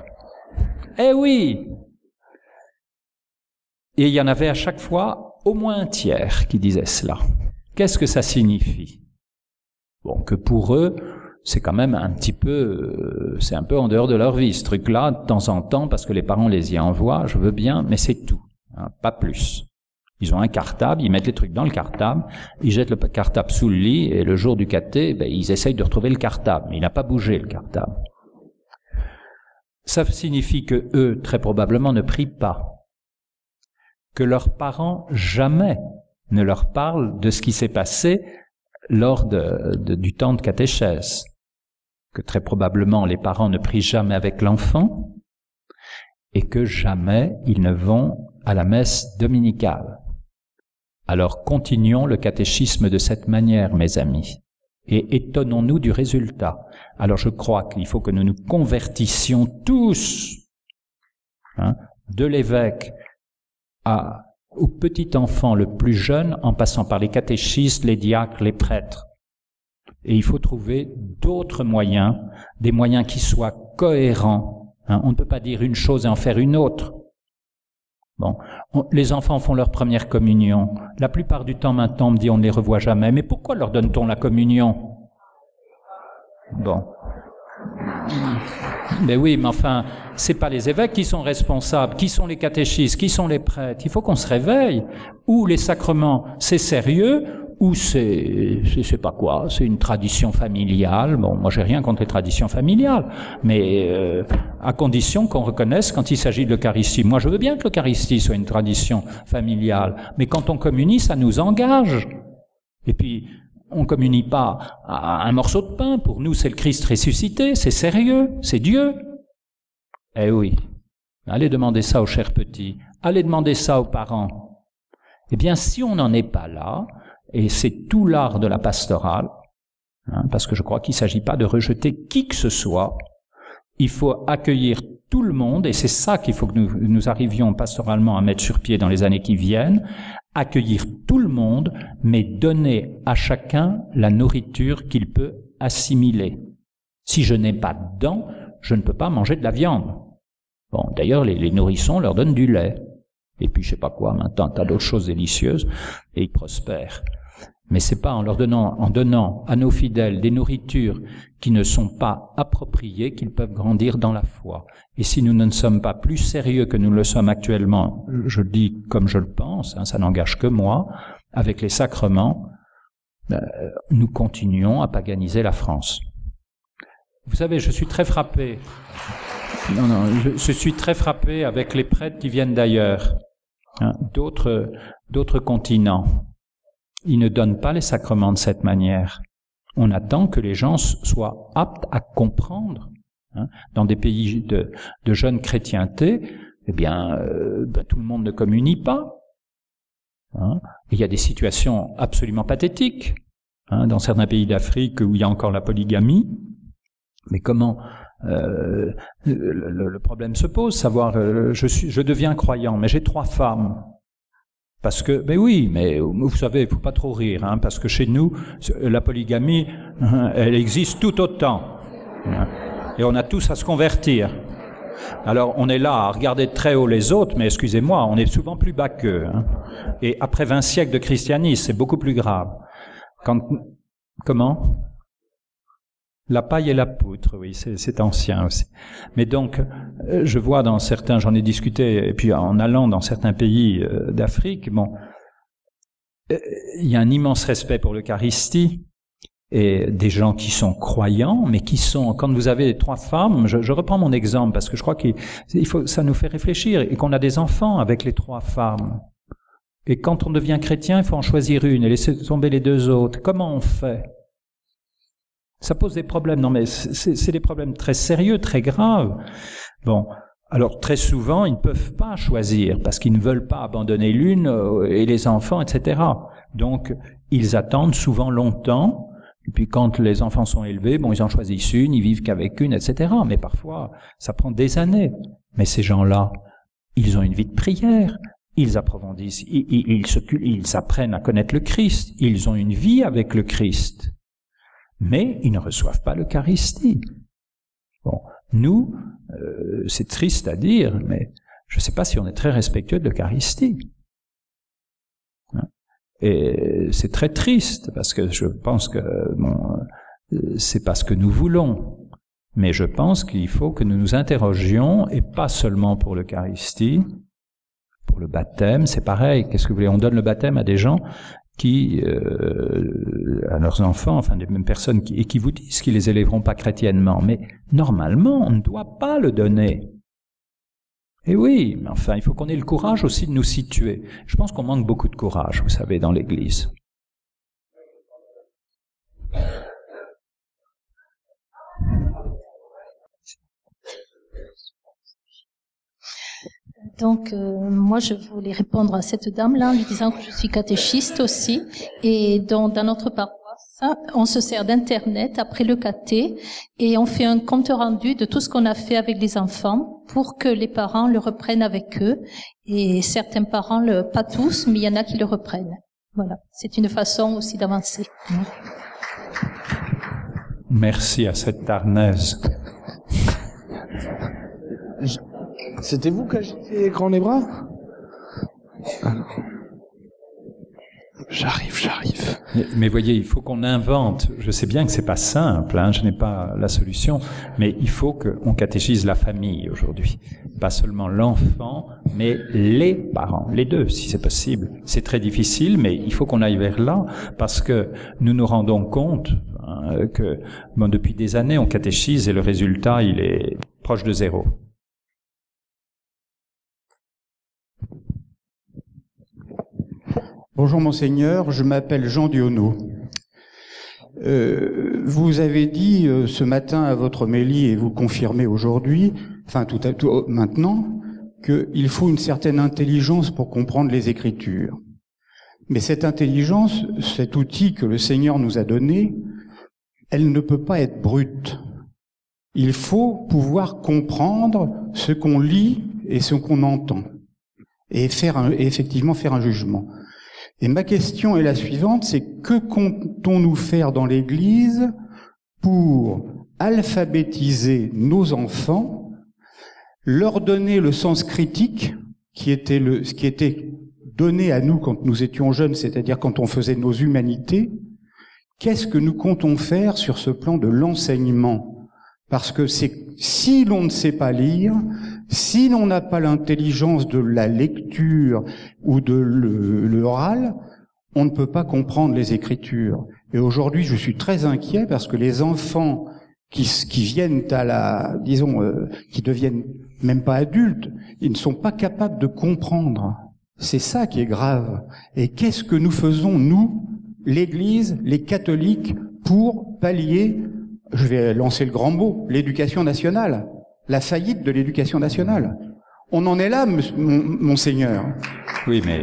Eh oui! Et il y en avait à chaque fois au moins un tiers qui disait cela. Qu'est-ce que ça signifie? Bon, que pour eux, c'est quand même un petit peu, euh, c'est un peu en dehors de leur vie, ce truc-là, de temps en temps, parce que les parents les y envoient, je veux bien, mais c'est tout, hein, pas plus. Ils ont un cartable, ils mettent les trucs dans le cartable, ils jettent le cartable sous le lit, et le jour du caté, ben, ils essayent de retrouver le cartable, mais il n'a pas bougé, le cartable. Ça signifie que eux, très probablement, ne prient pas, que leurs parents jamais ne leur parlent de ce qui s'est passé lors de, de, du temps de catéchèse, que très probablement les parents ne prient jamais avec l'enfant et que jamais ils ne vont à la messe dominicale. Alors continuons le catéchisme de cette manière, mes amis, et étonnons-nous du résultat. Alors je crois qu'il faut que nous nous convertissions tous, hein, de l'évêque à au petit enfant le plus jeune, en passant par les catéchistes, les diacres, les prêtres. Et il faut trouver d'autres moyens, des moyens qui soient cohérents. Hein, on ne peut pas dire une chose et en faire une autre. Bon, on, les enfants font leur première communion. La plupart du temps maintenant, on me dit on ne les revoit jamais. Mais pourquoi leur donne-t-on la communion? Bon. Mais oui, mais enfin, c'est pas les évêques qui sont responsables, qui sont les catéchistes, qui sont les prêtres. Il faut qu'on se réveille. Ou les sacrements, c'est sérieux, ou c'est, je sais pas quoi, c'est une tradition familiale. Bon, moi j'ai rien contre les traditions familiales, mais euh, à condition qu'on reconnaisse quand il s'agit de l'Eucharistie. Moi je veux bien que l'Eucharistie soit une tradition familiale, mais quand on communie, ça nous engage. Et puis, on ne communie pas à un morceau de pain. Pour nous, c'est le Christ ressuscité, c'est sérieux, c'est Dieu. Eh oui, allez demander ça aux chers petits, allez demander ça aux parents. Eh bien, si on n'en est pas là, et c'est tout l'art de la pastorale, hein, parce que je crois qu'il ne s'agit pas de rejeter qui que ce soit, il faut accueillir tout le monde, et c'est ça qu'il faut que nous, nous arrivions pastoralement à mettre sur pied dans les années qui viennent, accueillir tout le monde, mais donner à chacun la nourriture qu'il peut assimiler. Si je n'ai pas de dents, je ne peux pas manger de la viande. Bon, d'ailleurs, les, les nourrissons leur donnent du lait. Et puis, je sais pas quoi, maintenant, t'as d'autres choses délicieuses, et ils prospèrent. Mais c'est pas en leur donnant, en donnant à nos fidèles des nourritures qui ne sont pas appropriées qu'ils peuvent grandir dans la foi. Et si nous ne sommes pas plus sérieux que nous le sommes actuellement, je le dis comme je le pense, hein, ça n'engage que moi, avec les sacrements, euh, nous continuons à paganiser la France. Vous savez, je suis très frappé, non, non, je, je suis très frappé avec les prêtres qui viennent d'ailleurs, hein, d'autres, d'autres continents. Ils ne donnent pas les sacrements de cette manière. On attend que les gens soient aptes à comprendre. Hein. Dans des pays de, de jeune chrétienté, eh bien, euh, ben, tout le monde ne communie pas. Hein. Il y a des situations absolument pathétiques, hein, dans certains pays d'Afrique où il y a encore la polygamie. Mais comment euh, le, le problème se pose, savoir, euh, je suis, je deviens croyant, mais j'ai trois femmes. Parce que, mais oui, mais vous savez, il faut pas trop rire, hein, parce que chez nous, la polygamie, elle existe tout autant. Hein, et on a tous à se convertir. Alors, on est là à regarder de très haut les autres, mais excusez-moi, on est souvent plus bas qu'eux. Hein. Et après vingt siècles de christianisme, c'est beaucoup plus grave. Quand, comment? La paille et la poutre, oui, c'est ancien aussi. Mais donc, je vois dans certains, j'en ai discuté, et puis en allant dans certains pays d'Afrique, bon, il y a un immense respect pour l'Eucharistie, et des gens qui sont croyants, mais qui sont, quand vous avez trois femmes, je, je reprends mon exemple, parce que je crois qu'il faut, ça nous fait réfléchir, et qu'on a des enfants avec les trois femmes. Et quand on devient chrétien, il faut en choisir une, et laisser tomber les deux autres. Comment on fait ? Ça pose des problèmes, non mais c'est des problèmes très sérieux, très graves. Bon, alors très souvent, ils ne peuvent pas choisir, parce qu'ils ne veulent pas abandonner l'une et les enfants, et cetera. Donc, ils attendent souvent longtemps, Et puis quand les enfants sont élevés, bon, ils en choisissent une, ils vivent qu'avec une, et cetera. Mais parfois, ça prend des années. Mais ces gens-là, ils ont une vie de prière, ils approfondissent, ils, ils, ils, se, ils apprennent à connaître le Christ, ils ont une vie avec le Christ. Mais ils ne reçoivent pas l'Eucharistie. Bon, nous, euh, c'est triste à dire, mais je ne sais pas si on est très respectueux de l'Eucharistie. Et c'est très triste, parce que je pense que bon, c'est pas ce que nous voulons. Mais je pense qu'il faut que nous nous interrogions, et pas seulement pour l'Eucharistie, pour le baptême, c'est pareil. Qu'est-ce que vous voulez? On donne le baptême à des gens qui, euh, à leurs enfants, enfin des mêmes personnes, qui, et qui vous disent qu'ils les élèveront pas chrétiennement. Mais normalement, on ne doit pas le donner. Et oui, mais enfin, il faut qu'on ait le courage aussi de nous situer. Je pense qu'on manque beaucoup de courage, vous savez, dans l'Église. Donc, euh, moi, je voulais répondre à cette dame-là en lui disant que je suis catéchiste aussi. Et dans, dans notre paroisse, on se sert d'Internet après le caté et on fait un compte rendu de tout ce qu'on a fait avec les enfants pour que les parents le reprennent avec eux. Et certains parents, le, pas tous, mais il y en a qui le reprennent. Voilà, c'est une façon aussi d'avancer. Merci à cette Tarnaise. C'était vous qui agitiez grand les bras? Alors. J'arrive, j'arrive. Mais, mais voyez, il faut qu'on invente. Je sais bien que c'est pas simple, hein, je n'ai pas la solution, mais il faut qu'on catéchise la famille aujourd'hui. Pas seulement l'enfant, mais les parents, les deux, si c'est possible. C'est très difficile, mais il faut qu'on aille vers là, parce que nous nous rendons compte hein, que bon, depuis des années, on catéchise et le résultat, il est proche de zéro. Bonjour Monseigneur, je m'appelle Jean Dionneau. Euh, vous avez dit euh, ce matin à votre homélie, et vous confirmez aujourd'hui, enfin tout à tout maintenant, qu'il faut une certaine intelligence pour comprendre les Écritures. Mais cette intelligence, cet outil que le Seigneur nous a donné, elle ne peut pas être brute. Il faut pouvoir comprendre ce qu'on lit et ce qu'on entend, et faire un, et effectivement faire un jugement. Et ma question est la suivante, c'est que comptons-nous faire dans l'Église pour alphabétiser nos enfants, leur donner le sens critique qui était le, ce qui était donné à nous quand nous étions jeunes, c'est-à-dire quand on faisait nos humanités. Qu'est-ce que nous comptons faire sur ce plan de l'enseignement? Parce que c'est, si l'on ne sait pas lire, si l'on n'a pas l'intelligence de la lecture ou de l'oral, on ne peut pas comprendre les Écritures. Et aujourd'hui, je suis très inquiet parce que les enfants qui, qui viennent à la, disons, euh, qui deviennent même pas adultes, ils ne sont pas capables de comprendre. C'est ça qui est grave. Et qu'est-ce que nous faisons, nous, l'Église, les catholiques, pour pallier, je vais lancer le grand mot, l'éducation nationale, la faillite de l'éducation nationale. On en est là, Monseigneur. Oui, mais...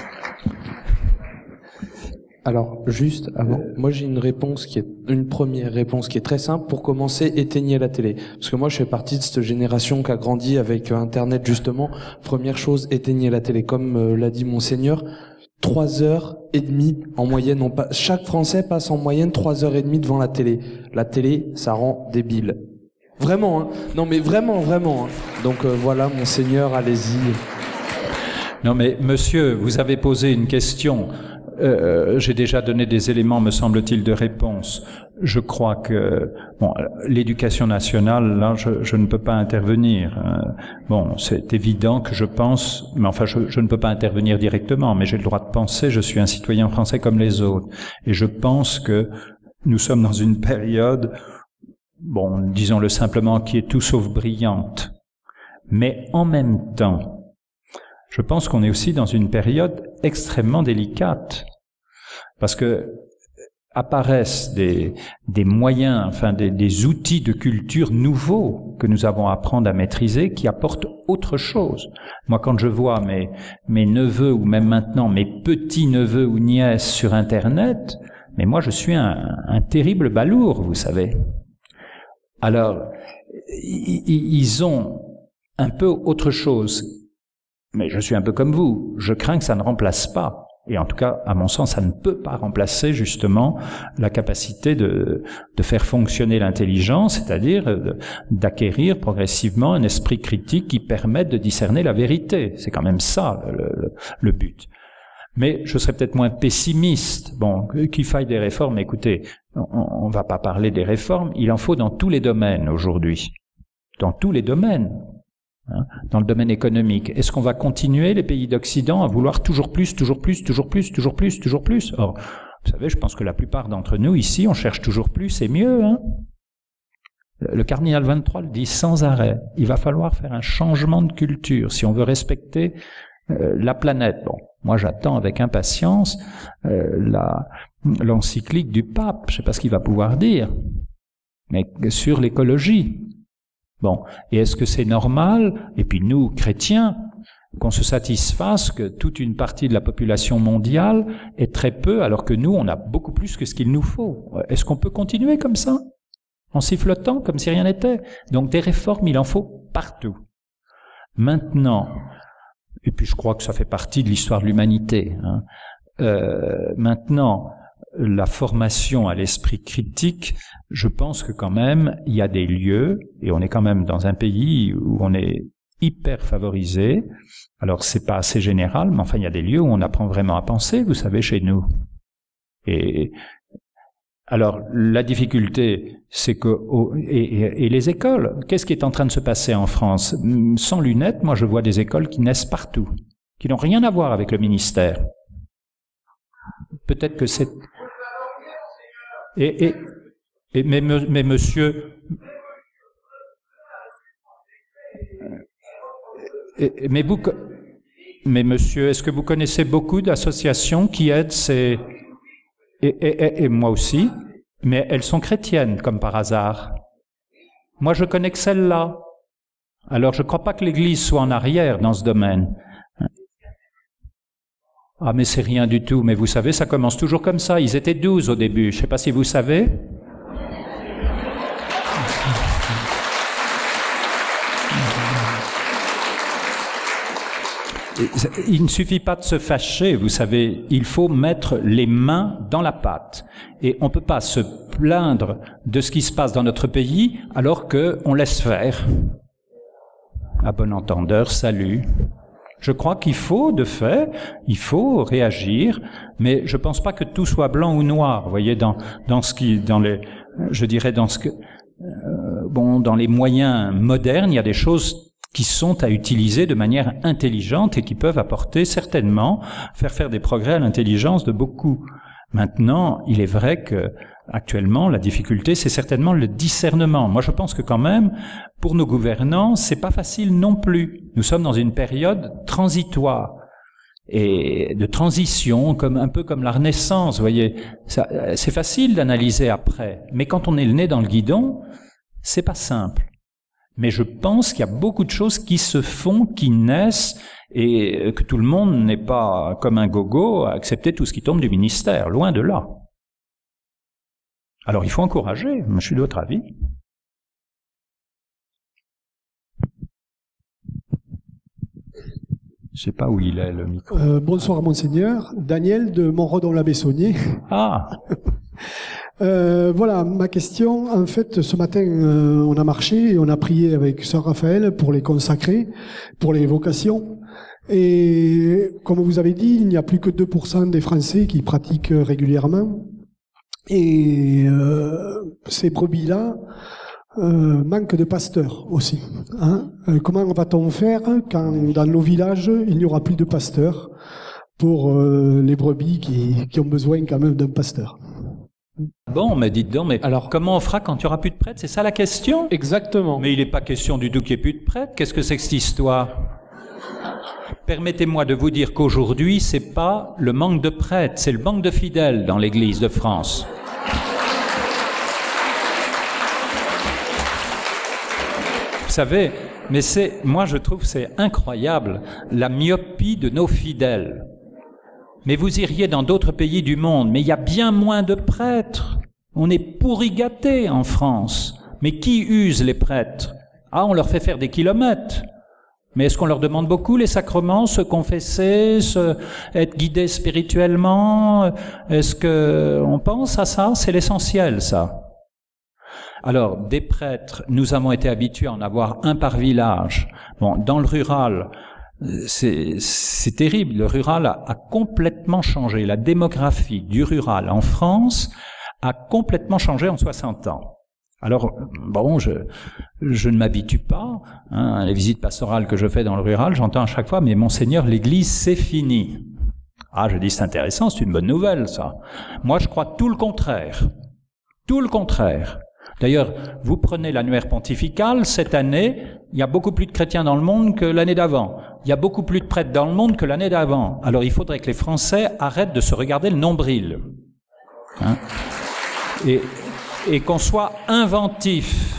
Alors, juste avant, euh, moi j'ai une réponse qui est, une première réponse qui est très simple. Pour commencer, éteignez la télé. Parce que moi je fais partie de cette génération qui a grandi avec euh, Internet justement. Première chose, éteignez la télé. Comme euh, l'a dit Monseigneur, trois heures et demie en moyenne. On pa- chaque Français passe en moyenne trois heures et demie devant la télé. La télé, ça rend débile. Vraiment, hein. Non mais vraiment, vraiment. Hein. Donc euh, voilà, Monseigneur, allez-y. Non mais monsieur, vous avez posé une question. Euh, j'ai déjà donné des éléments, me semble-t-il, de réponse. Je crois que bon, l'éducation nationale, là, je, je ne peux pas intervenir. Euh, bon, c'est évident que je pense, mais enfin, je, je ne peux pas intervenir directement, mais j'ai le droit de penser. Je suis un citoyen français comme les autres, et je pense que nous sommes dans une période, bon, disons-le simplement, qui est tout sauf brillante. Mais en même temps, je pense qu'on est aussi dans une période extrêmement délicate, parce que apparaissent des, des moyens, enfin des, des outils de culture nouveaux que nous avons à apprendre à maîtriser, qui apportent autre chose. Moi, quand je vois mes, mes neveux, ou même maintenant mes petits-neveux ou nièces sur Internet, Mais moi, je suis un, un terrible balourd, vous savez. Alors, ils ont un peu autre chose. Mais je suis un peu comme vous. Je crains que ça ne remplace pas. Et en tout cas, à mon sens, ça ne peut pas remplacer justement la capacité de, de faire fonctionner l'intelligence, c'est-à-dire d'acquérir progressivement un esprit critique qui permette de discerner la vérité. C'est quand même ça le, le, le but. Mais je serais peut-être moins pessimiste. Bon, qu'il faille des réformes, écoutez, on ne va pas parler des réformes, il en faut dans tous les domaines aujourd'hui. Dans tous les domaines. Hein, dans le domaine économique. Est-ce qu'on va continuer, les pays d'Occident, à vouloir toujours plus, toujours plus, toujours plus, toujours plus, toujours plus? Or, vous savez, je pense que la plupart d'entre nous, ici, on cherche toujours plus et mieux. Hein. Le cardinal vingt-trois le dit sans arrêt. Il va falloir faire un changement de culture si on veut respecter euh, la planète. Bon, moi j'attends avec impatience euh, la, l'encyclique du pape. Je ne sais pas ce qu'il va pouvoir dire, mais sur l'écologie. Bon, et est-ce que c'est normal, et puis nous, chrétiens, qu'on se satisfasse que toute une partie de la population mondiale est très peu, alors que nous, on a beaucoup plus que ce qu'il nous faut? Est-ce qu'on peut continuer comme ça, en sifflotant, comme si rien n'était? Donc des réformes, il en faut partout. Maintenant, et puis je crois que ça fait partie de l'histoire de l'humanité, hein, euh, maintenant, la formation à l'esprit critique, je pense que quand même, il y a des lieux, et on est quand même dans un pays où on est hyper favorisé. Alors, c'est pas assez général, mais enfin, il y a des lieux où on apprend vraiment à penser, vous savez, chez nous. Et alors, la difficulté, c'est que... Oh, et, et, et les écoles, qu'est-ce qui est en train de se passer en France? Sans lunettes, moi, je vois des écoles qui naissent partout, qui n'ont rien à voir avec le ministère. Peut-être que c'est... Et, et, et mais, mais monsieur, et, mais vous, mais monsieur, est-ce que vous connaissez beaucoup d'associations qui aident ces, et, et, et moi aussi, mais elles sont chrétiennes comme par hasard. Moi, je connais que celles-là. Alors, je ne crois pas que l'Église soit en arrière dans ce domaine. Ah, mais c'est rien du tout. Mais vous savez, ça commence toujours comme ça. Ils étaient douze au début. Je ne sais pas si vous savez. Il ne suffit pas de se fâcher, vous savez. Il faut mettre les mains dans la pâte. Et on ne peut pas se plaindre de ce qui se passe dans notre pays alors qu'on laisse faire. À bon entendeur, salut. Je crois qu'il faut, de fait, il faut réagir, mais je pense pas que tout soit blanc ou noir. Vous voyez, dans dans ce qui, dans les, je dirais dans ce que, euh, bon, dans les moyens modernes, il y a des choses qui sont à utiliser de manière intelligente et qui peuvent apporter certainement faire faire des progrès à l'intelligence de beaucoup. Maintenant, il est vrai que actuellement, la difficulté, c'est certainement le discernement. Moi, je pense que quand même, pour nos gouvernants, c'est pas facile non plus. Nous sommes dans une période transitoire et de transition, comme un peu comme la Renaissance. Vous voyez, ça, c'est facile d'analyser après, mais quand on est le nez dans le guidon, c'est pas simple. Mais je pense qu'il y a beaucoup de choses qui se font, qui naissent, et que tout le monde n'est pas comme un gogo à accepter tout ce qui tombe du ministère, loin de là. Alors il faut encourager, je suis de votre avis. Je sais pas où il est, le micro. Euh, bonsoir, Monseigneur. Daniel de Montredon-l'Abbessonnier. Ah euh, Voilà, ma question. En fait, ce matin, euh, on a marché et on a prié avec Sœur Raphaël pour les consacrer, pour les vocations. Et comme vous avez dit, il n'y a plus que deux pour cent des Français qui pratiquent régulièrement. Et euh, ces brebis-là euh, manquent de pasteurs aussi. Hein. Euh, comment va-t-on faire quand dans nos villages, il n'y aura plus de pasteurs pour euh, les brebis qui, qui ont besoin quand même d'un pasteur? Bon, mais dites donc, mais alors comment on fera quand il n'y aura plus de prêtres? C'est ça la question? Exactement. Mais il n'est pas question du tout qu'il n'y ait plus de prêtres. Qu'est-ce que c'est que cette histoire? Permettez-moi de vous dire qu'aujourd'hui, c'est pas le manque de prêtres, c'est le manque de fidèles dans l'Église de France. Vous savez, mais c'est, moi je trouve c'est incroyable la myopie de nos fidèles. Mais vous iriez dans d'autres pays du monde, mais il y a bien moins de prêtres. On est pourri gâtés en France. Mais qui use les prêtres? Ah, on leur fait faire des kilomètres. Mais est-ce qu'on leur demande beaucoup les sacrements, se confesser, se, être guidé spirituellement? Est-ce que on pense à ça? C'est l'essentiel, ça. Alors, des prêtres, nous avons été habitués à en avoir un par village. Bon, dans le rural, c'est, c'est terrible. Le rural a, a complètement changé. La démographie du rural en France a complètement changé en soixante ans. Alors, bon, je, je ne m'habitue pas, hein, les visites pastorales que je fais dans le rural, j'entends à chaque fois, mais Monseigneur, l'église, c'est fini. Ah, je dis, c'est intéressant, c'est une bonne nouvelle, ça. Moi, je crois tout le contraire. Tout le contraire. D'ailleurs, vous prenez l'annuaire pontifical, cette année, il y a beaucoup plus de chrétiens dans le monde que l'année d'avant. Il y a beaucoup plus de prêtres dans le monde que l'année d'avant. Alors, il faudrait que les Français arrêtent de se regarder le nombril. Hein, et... et qu'on soit inventif,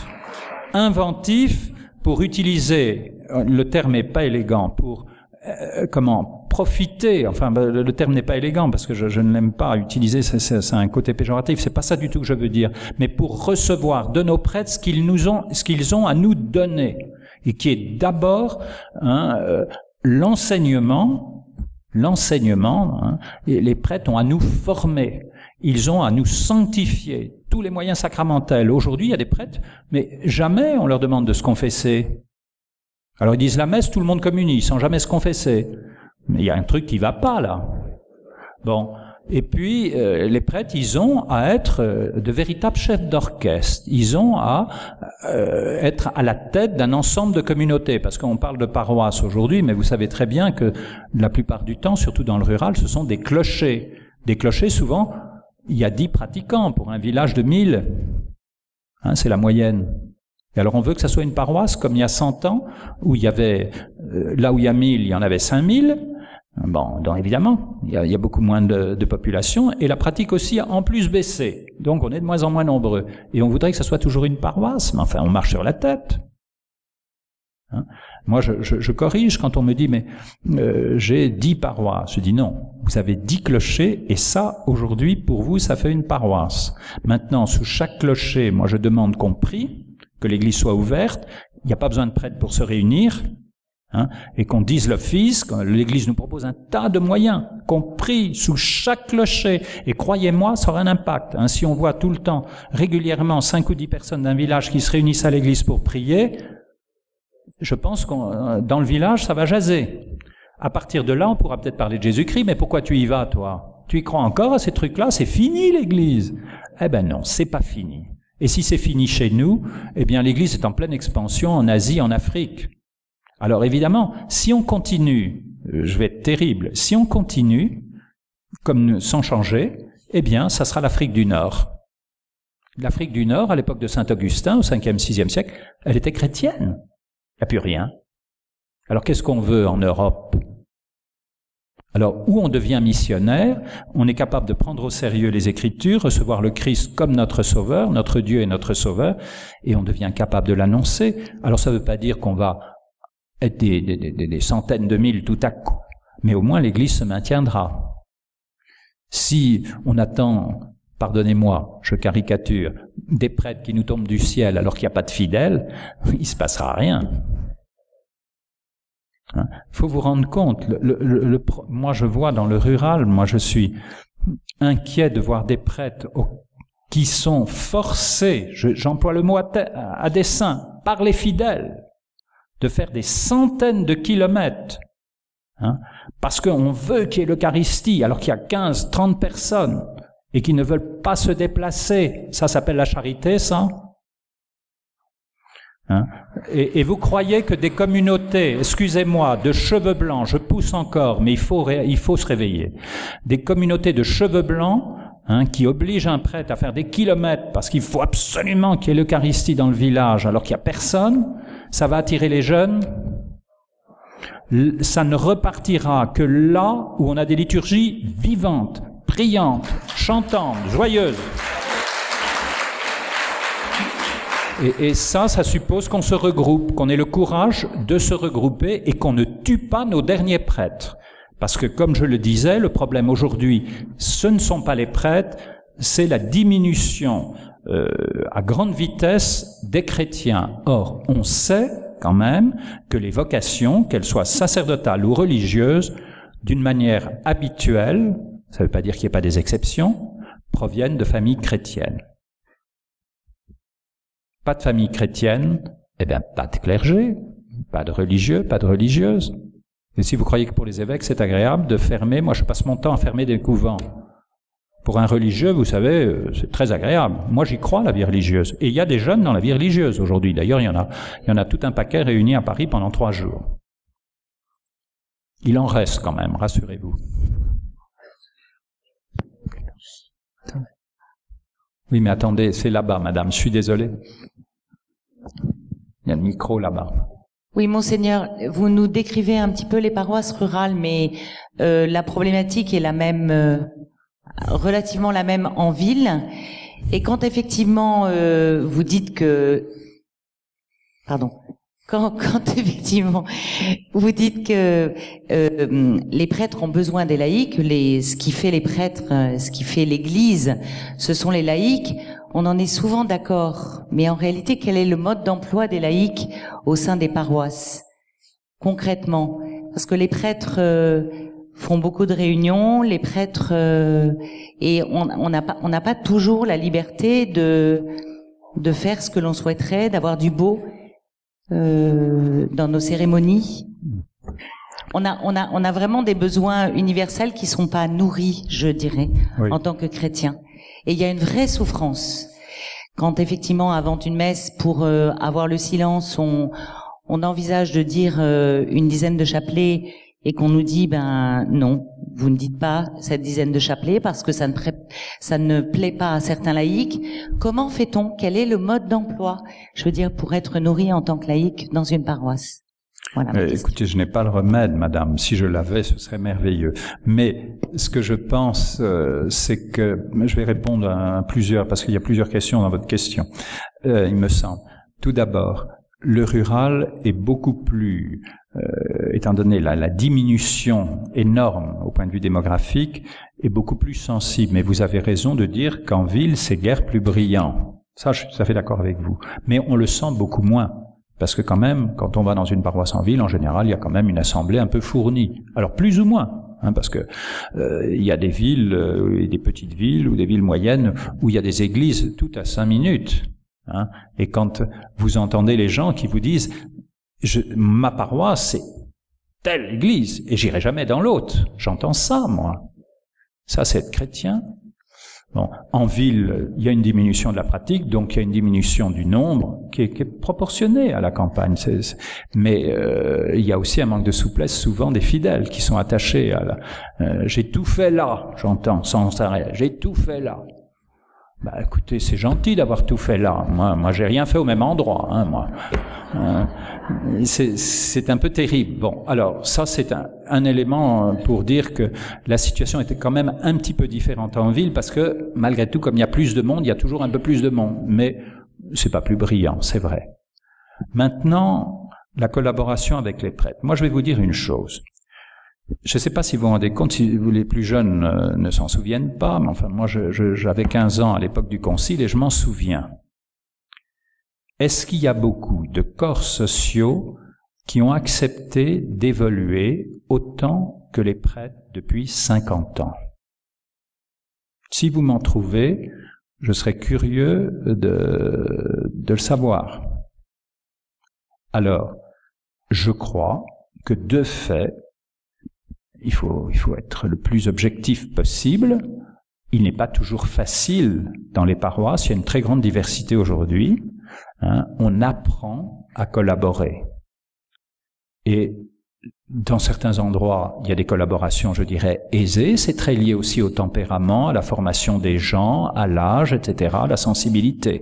inventif pour utiliser, le terme n'est pas élégant, pour, euh, comment, profiter, enfin, le terme n'est pas élégant parce que je, je ne l'aime pas utiliser, c'est, c'est, c'est un côté péjoratif, c'est pas ça du tout que je veux dire, mais pour recevoir de nos prêtres ce qu'ils nous ont, ce qu'ils ont à nous donner, et qui est d'abord, hein, euh, l'enseignement, l'enseignement, hein, et les prêtres ont à nous former. Ils ont à nous sanctifier, tous les moyens sacramentels. Aujourd'hui, il y a des prêtres, mais jamais on leur demande de se confesser. Alors ils disent la messe, tout le monde communie, sans jamais se confesser. Mais il y a un truc qui va pas, là. Bon. Et puis, euh, les prêtres, ils ont à être euh, de véritables chefs d'orchestre. Ils ont à euh, être à la tête d'un ensemble de communautés. Parce qu'on parle de paroisse aujourd'hui, mais vous savez très bien que la plupart du temps, surtout dans le rural, ce sont des clochers. Des clochers, souvent, il y a dix pratiquants pour un village de mille. Hein, c'est la moyenne. Et alors on veut que ça soit une paroisse comme il y a cent ans, où il y avait, euh, là où il y a mille, il y en avait cinq mille. Bon, donc évidemment, il y a, il y a beaucoup moins de, de population, et la pratique aussi a en plus baissé. Donc on est de moins en moins nombreux. Et on voudrait que ça soit toujours une paroisse, mais enfin on marche sur la tête. Hein? Moi, je, je, je corrige quand on me dit, mais euh, j'ai dix paroisses. Je dis non, vous avez dix clochers, et ça, aujourd'hui, pour vous, ça fait une paroisse. Maintenant, sous chaque clocher, moi, je demande qu'on prie, que l'église soit ouverte. Il n'y a pas besoin de prêtre pour se réunir, hein, et qu'on dise l'office. L'église nous propose un tas de moyens, qu'on prie sous chaque clocher. Et croyez-moi, ça aura un impact. Hein. Si on voit tout le temps, régulièrement, cinq ou dix personnes d'un village qui se réunissent à l'église pour prier, je pense que dans le village, ça va jaser. À partir de là, on pourra peut-être parler de Jésus-Christ, mais pourquoi tu y vas, toi? Tu y crois encore à ces trucs-là? C'est fini, l'Église. Eh ben non, c'est pas fini. Et si c'est fini chez nous, eh bien l'Église est en pleine expansion en Asie, en Afrique. Alors évidemment, si on continue, je vais être terrible, si on continue, comme sans changer, eh bien ça sera l'Afrique du Nord. L'Afrique du Nord, à l'époque de Saint-Augustin, au cinquième, sixième siècle, elle était chrétienne. Il n'y a plus rien. Alors qu'est-ce qu'on veut en Europe? Alors, où on devient missionnaire, on est capable de prendre au sérieux les Écritures, recevoir le Christ comme notre Sauveur, notre Dieu et notre Sauveur, et on devient capable de l'annoncer. Alors ça ne veut pas dire qu'on va être des, des, des, des centaines de mille tout à coup, mais au moins l'Église se maintiendra. Si on attend, pardonnez-moi, je caricature, des prêtres qui nous tombent du ciel alors qu'il n'y a pas de fidèles, il ne se passera rien. Il hein? faut vous rendre compte, le, le, le, le, moi je vois dans le rural, moi je suis inquiet de voir des prêtres au, qui sont forcés, je, j'emploie le mot à, te, à dessein, par les fidèles, de faire des centaines de kilomètres, hein, parce qu'on veut qu'il y ait l'Eucharistie, alors qu'il y a quinze, trente personnes, et qui ne veulent pas se déplacer. Ça s'appelle la charité, ça? Hein? Et, et vous croyez que des communautés, excusez-moi, de cheveux blancs, je pousse encore, mais il faut, il faut se réveiller, des communautés de cheveux blancs, hein, qui obligent un prêtre à faire des kilomètres parce qu'il faut absolument qu'il y ait l'Eucharistie dans le village alors qu'il n'y a personne, ça va attirer les jeunes? Ça ne repartira que là où on a des liturgies vivantes, priantes, chantantes, joyeuses. Et, et ça, ça suppose qu'on se regroupe, qu'on ait le courage de se regrouper et qu'on ne tue pas nos derniers prêtres. Parce que, comme je le disais, le problème aujourd'hui, ce ne sont pas les prêtres, c'est la diminution euh, à grande vitesse des chrétiens. Or, on sait quand même que les vocations, qu'elles soient sacerdotales ou religieuses, d'une manière habituelle, ça ne veut pas dire qu'il n'y ait pas des exceptions, proviennent de familles chrétiennes. Pas de famille chrétienne, eh bien, pas de clergé, pas de religieux, pas de religieuses. Et si vous croyez que pour les évêques, c'est agréable de fermer, moi je passe mon temps à fermer des couvents. Pour un religieux, vous savez, c'est très agréable. Moi j'y crois, la vie religieuse. Et il y a des jeunes dans la vie religieuse aujourd'hui. D'ailleurs, il y en a, il y en a tout un paquet réuni à Paris pendant trois jours. Il en reste quand même, rassurez-vous. Oui, mais attendez, c'est là-bas, madame, je suis désolé. Il y a le micro là-bas. Oui, monseigneur, vous nous décrivez un petit peu les paroisses rurales, mais euh, la problématique est la même, euh, relativement la même en ville. Et quand effectivement euh, vous dites que, pardon, quand, quand effectivement vous dites que euh, les prêtres ont besoin des laïcs, les, ce qui fait les prêtres, ce qui fait l'Église, ce sont les laïcs. On en est souvent d'accord, mais en réalité, quel est le mode d'emploi des laïcs au sein des paroisses, concrètement? Parce que les prêtres euh, font beaucoup de réunions, les prêtres, euh, et on n'a pas, on n'a pas toujours la liberté de de faire ce que l'on souhaiterait, d'avoir du beau euh, dans nos cérémonies. On a, on a, on a vraiment des besoins universels qui sont pas nourris, je dirais, oui, en tant que chrétiens. Et il y a une vraie souffrance. Quand effectivement, avant une messe, pour euh, avoir le silence, on, on envisage de dire euh, une dizaine de chapelets et qu'on nous dit, ben non, vous ne dites pas cette dizaine de chapelets parce que ça ne, pré- ça ne plaît pas à certains laïcs. Comment fait-on? Quel est le mode d'emploi, je veux dire, pour être nourri en tant que laïc dans une paroisse? Voilà, euh, écoutez, je n'ai pas le remède, madame. Si je l'avais, ce serait merveilleux. Mais ce que je pense, euh, c'est que je vais répondre à, à plusieurs, parce qu'il y a plusieurs questions dans votre question. Euh, il me semble. Tout d'abord, le rural est beaucoup plus, euh, étant donné la, la diminution énorme au point de vue démographique, est beaucoup plus sensible. Mais vous avez raison de dire qu'en ville, c'est guère plus brillant. Ça, je suis tout à fait d'accord avec vous. Mais on le sent beaucoup moins. Parce que quand même, quand on va dans une paroisse en ville, en général, il y a quand même une assemblée un peu fournie. Alors plus ou moins, hein, parce que euh, il y a des villes, euh, des petites villes ou des villes moyennes où il y a des églises toutes à cinq minutes. Hein, et quand vous entendez les gens qui vous disent je, « ma paroisse, c'est telle église et j'irai jamais dans l'autre », j'entends ça, moi. Ça, c'est être chrétien. Bon, en ville, il y a une diminution de la pratique, donc il y a une diminution du nombre qui est, qui est proportionnée à la campagne. C'est, c'est, mais euh, il y a aussi un manque de souplesse souvent des fidèles qui sont attachés à la... Euh, j'ai tout fait là, j'entends sans arrêt. J'ai tout fait là. Bah, écoutez, c'est gentil d'avoir tout fait là. Moi, moi, j'ai rien fait au même endroit. Hein, moi, euh, c'est, c'est un peu terrible. Bon, alors ça, c'est un, un élément pour dire que la situation était quand même un petit peu différente en ville, parce que malgré tout, comme il y a plus de monde, il y a toujours un peu plus de monde, mais c'est pas plus brillant, c'est vrai. Maintenant, la collaboration avec les prêtres. Moi, je vais vous dire une chose. Je ne sais pas si vous vous rendez compte, si vous les plus jeunes euh, ne s'en souviennent pas, mais enfin moi je, je, j'avais quinze ans à l'époque du concile et je m'en souviens. Est-ce qu'il y a beaucoup de corps sociaux qui ont accepté d'évoluer autant que les prêtres depuis cinquante ans? Si vous m'en trouvez, je serais curieux de, de le savoir. Alors, je crois que de fait, Il faut, il faut être le plus objectif possible. Il n'est pas toujours facile dans les paroisses. Il y a une très grande diversité aujourd'hui. Hein. On apprend à collaborer. Et dans certains endroits, il y a des collaborations, je dirais, aisées. C'est très lié aussi au tempérament, à la formation des gens, à l'âge, et cetera, à la sensibilité.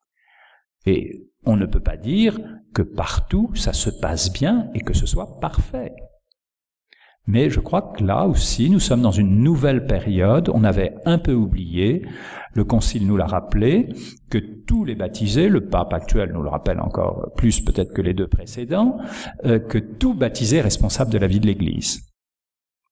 Et on ne peut pas dire que partout, ça se passe bien et que ce soit parfait. Mais je crois que là aussi, nous sommes dans une nouvelle période. On avait un peu oublié, le Concile nous l'a rappelé, que tous les baptisés, le pape actuel nous le rappelle encore plus peut-être que les deux précédents, euh, que tout baptisé est responsable de la vie de l'Église.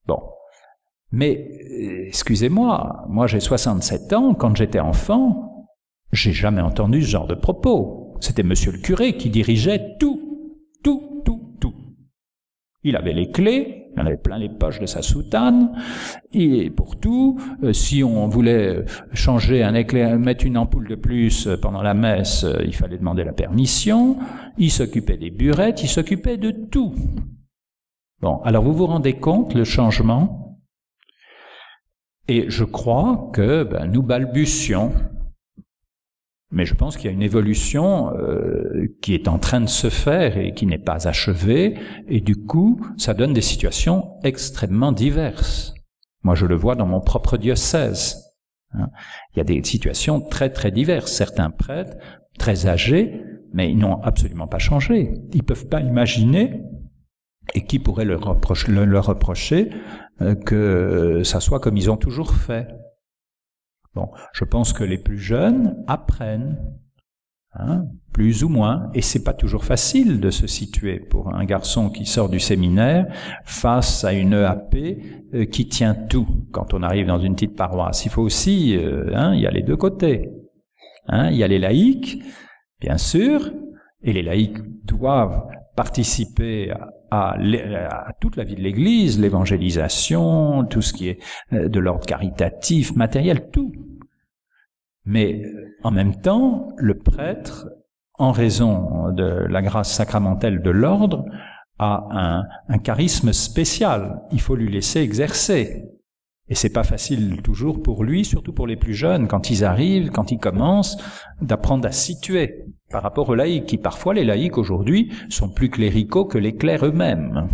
Bon. Mais, excusez-moi, moi j'ai soixante-sept ans, quand j'étais enfant, j'ai jamais entendu ce genre de propos. C'était monsieur le curé qui dirigeait tout, tout, tout, tout. Il avait les clés, il en avait plein les poches de sa soutane, et pour tout, euh, si on voulait changer un éclair, mettre une ampoule de plus pendant la messe, euh, il fallait demander la permission, il s'occupait des burettes, il s'occupait de tout. Bon, alors vous vous rendez compte, le changement? Et je crois que ben, nous balbutions, mais je pense qu'il y a une évolution euh, qui est en train de se faire et qui n'est pas achevée, et du coup, ça donne des situations extrêmement diverses. Moi, je le vois dans mon propre diocèse. Hein. Il y a des situations très très diverses. Certains prêtres, très âgés, mais ils n'ont absolument pas changé. Ils ne peuvent pas imaginer, et qui pourrait leur reprocher, leur reprocher euh, que ça soit comme ils ont toujours fait. Bon, je pense que les plus jeunes apprennent, hein, plus ou moins, et c'est pas toujours facile de se situer pour un garçon qui sort du séminaire face à une E A P euh, qui tient tout. Quand on arrive dans une petite paroisse, il faut aussi, euh, hein, il y a les deux côtés. Hein, il y a les laïcs, bien sûr, et les laïcs doivent participer à, à, à toute la vie de l'Église, l'évangélisation, tout ce qui est de l'ordre caritatif, matériel, tout. Mais en même temps, le prêtre, en raison de la grâce sacramentelle de l'ordre, a un, un charisme spécial. Il faut lui laisser exercer. Et c'est pas facile toujours pour lui, surtout pour les plus jeunes, quand ils arrivent, quand ils commencent, d'apprendre à situer par rapport aux laïcs, qui parfois, les laïcs aujourd'hui, sont plus cléricaux que les clercs eux-mêmes.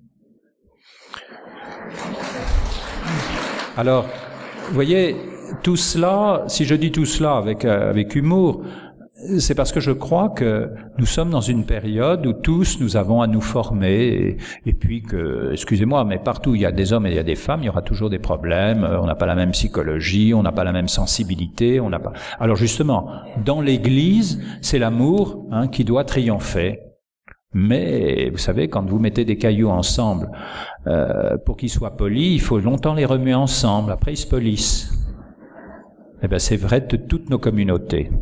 Alors, vous voyez, tout cela, si je dis tout cela avec, euh, avec humour, c'est parce que je crois que nous sommes dans une période où tous nous avons à nous former, et, et puis que, excusez-moi, mais partout il y a des hommes et il y a des femmes, il y aura toujours des problèmes, on n'a pas la même psychologie, on n'a pas la même sensibilité, on n'a pas... Alors justement, dans l'Église, c'est l'amour hein, qui doit triompher. Mais, vous savez, quand vous mettez des cailloux ensemble, euh, pour qu'ils soient polis, il faut longtemps les remuer ensemble, après ils se polissent. Eh bien, c'est vrai de toutes nos communautés.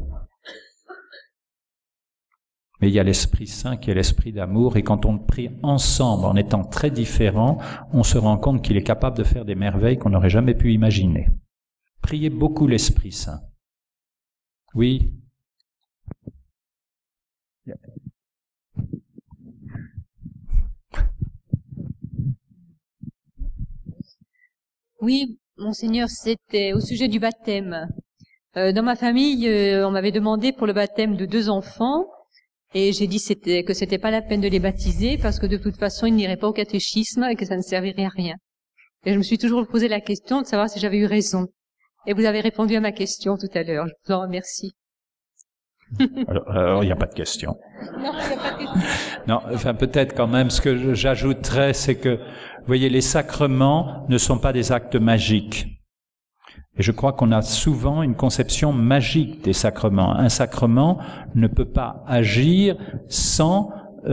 Mais il y a l'Esprit Saint qui est l'esprit d'amour, et quand on le prie ensemble, en étant très différents, on se rend compte qu'il est capable de faire des merveilles qu'on n'aurait jamais pu imaginer. Priez beaucoup l'Esprit Saint. Oui. Oui, Monseigneur, c'était au sujet du baptême. Euh, dans ma famille, euh, on m'avait demandé pour le baptême de deux enfants, et j'ai dit c'était, que c'était pas la peine de les baptiser parce que de toute façon ils n'iraient pas au catéchisme et que ça ne servirait à rien. Et je me suis toujours posé la question de savoir si j'avais eu raison. Et vous avez répondu à ma question tout à l'heure. Je vous en remercie. Alors, il n'y a pas de question. Non, il n'y a pas de question. Non, enfin peut-être quand même, ce que j'ajouterais, c'est que, vous voyez, les sacrements ne sont pas des actes magiques. Et je crois qu'on a souvent une conception magique des sacrements. Un sacrement ne peut pas agir sans,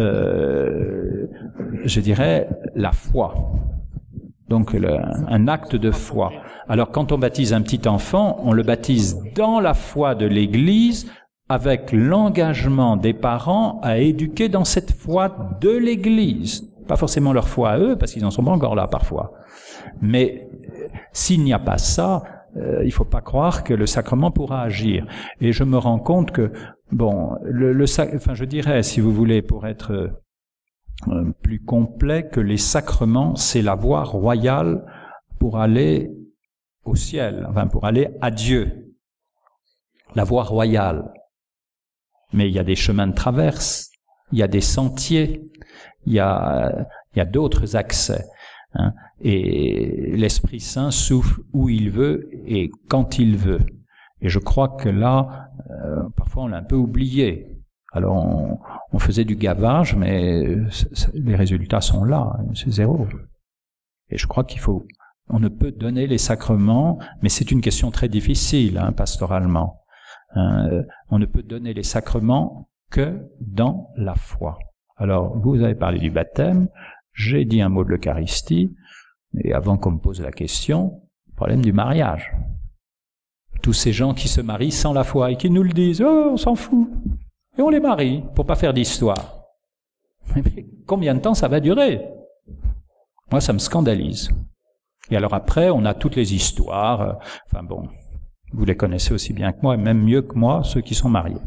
euh, je dirais, la foi. Donc le, un acte de foi. Alors quand on baptise un petit enfant, on le baptise dans la foi de l'Église, avec l'engagement des parents à éduquer dans cette foi de l'Église. Pas forcément leur foi à eux, parce qu'ils n'en sont pas encore là parfois. Mais s'il n'y a pas ça, Euh, il faut pas croire que le sacrement pourra agir. Et je me rends compte que, bon, le, le enfin, je dirais, si vous voulez, pour être euh, plus complet, que les sacrements, c'est la voie royale pour aller au ciel, enfin, pour aller à Dieu. La voie royale. Mais il y a des chemins de traverse, il y a des sentiers, il y a, il y a d'autres accès. Hein, et l'Esprit Saint souffle où il veut et quand il veut. Et je crois que là, euh, parfois on l'a un peu oublié. Alors on, on faisait du gavage, mais les résultats sont là, c'est zéro. Et je crois qu'il faut, on ne peut donner les sacrements, mais c'est une question très difficile, hein, pastoralement. Hein, on ne peut donner les sacrements que dans la foi. Alors vous avez parlé du baptême. J'ai dit un mot de l'Eucharistie. Et avant qu'on me pose la question, le problème du mariage. Tous ces gens qui se marient sans la foi et qui nous le disent, oh, on s'en fout. Et on les marie pour pas faire d'histoire. Mais combien de temps ça va durer? Moi, ça me scandalise. Et alors après, on a toutes les histoires. Euh, enfin bon, vous les connaissez aussi bien que moi, et même mieux que moi, ceux qui sont mariés.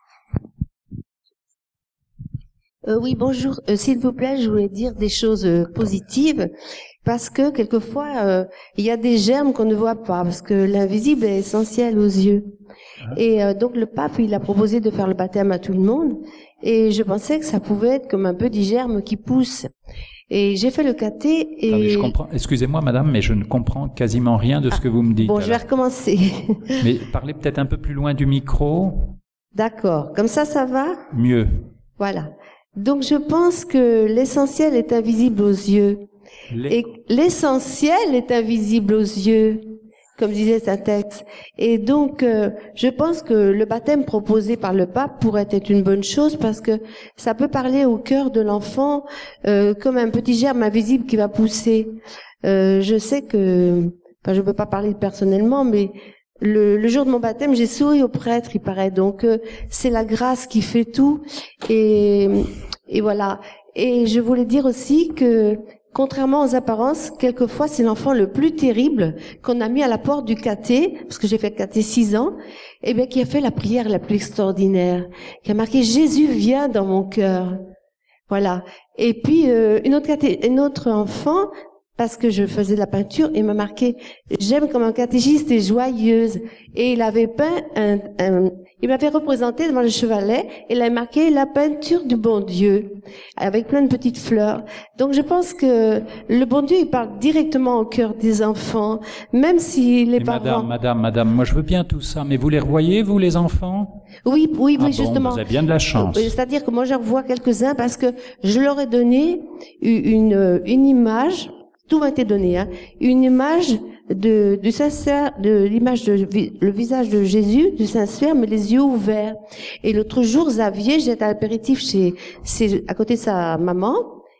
Euh, oui, bonjour. Euh, s'il vous plaît, je voulais dire des choses euh, positives, parce que quelquefois, euh, il y a des germes qu'on ne voit pas, parce que l'invisible est essentiel aux yeux. Et euh, donc le pape, il a proposé de faire le baptême à tout le monde, et je pensais que ça pouvait être comme un petit germe qui pousse. Et j'ai fait le caté et... Attendez, je comprends. Excusez-moi, madame, mais je ne comprends quasiment rien de ce que vous me dites. Bon, je vais alors. recommencer. Mais parlez peut-être un peu plus loin du micro. D'accord. Comme ça, ça va? Mieux. Voilà. Donc je pense que l'essentiel est invisible aux yeux. Les... Et l'essentiel est invisible aux yeux, comme disait saint texte. Et donc, euh, je pense que le baptême proposé par le pape pourrait être une bonne chose, parce que ça peut parler au cœur de l'enfant euh, comme un petit germe invisible qui va pousser. Euh, je sais que, enfin, je ne peux pas parler personnellement, mais le, le jour de mon baptême, j'ai souri au prêtre, il paraît. Donc, euh, c'est la grâce qui fait tout. Et, et voilà. Et je voulais dire aussi que, contrairement aux apparences, quelquefois c'est l'enfant le plus terrible qu'on a mis à la porte du caté, parce que j'ai fait le caté six ans, et bien qui a fait la prière la plus extraordinaire, qui a marqué Jésus vient dans mon cœur. Voilà. Et puis euh, une autre caté, une autre enfant, parce que je faisais de la peinture, et m'a marqué j'aime comme un catéchiste est joyeuse. Et il avait peint un, un il m'avait représenté devant le chevalet, et il a marqué la peinture du bon Dieu, avec plein de petites fleurs. Donc je pense que le bon Dieu, il parle directement au cœur des enfants, même si les mais parents... Madame, madame, madame, moi je veux bien tout ça, mais vous les revoyez, vous, les enfants? Oui, oui, oui, ah bon, justement. Vous avez bien de la chance. C'est-à-dire que moi j'en revois quelques-uns, parce que je leur ai donné une, une image, tout m'a été donné, hein, une image de, du Saint-Suaire, de l'image de le visage de Jésus, du Saint-Suaire, mais les yeux ouverts. Et l'autre jour, Xavier, j'étais à l'apéritif chez, chez, à côté de sa maman,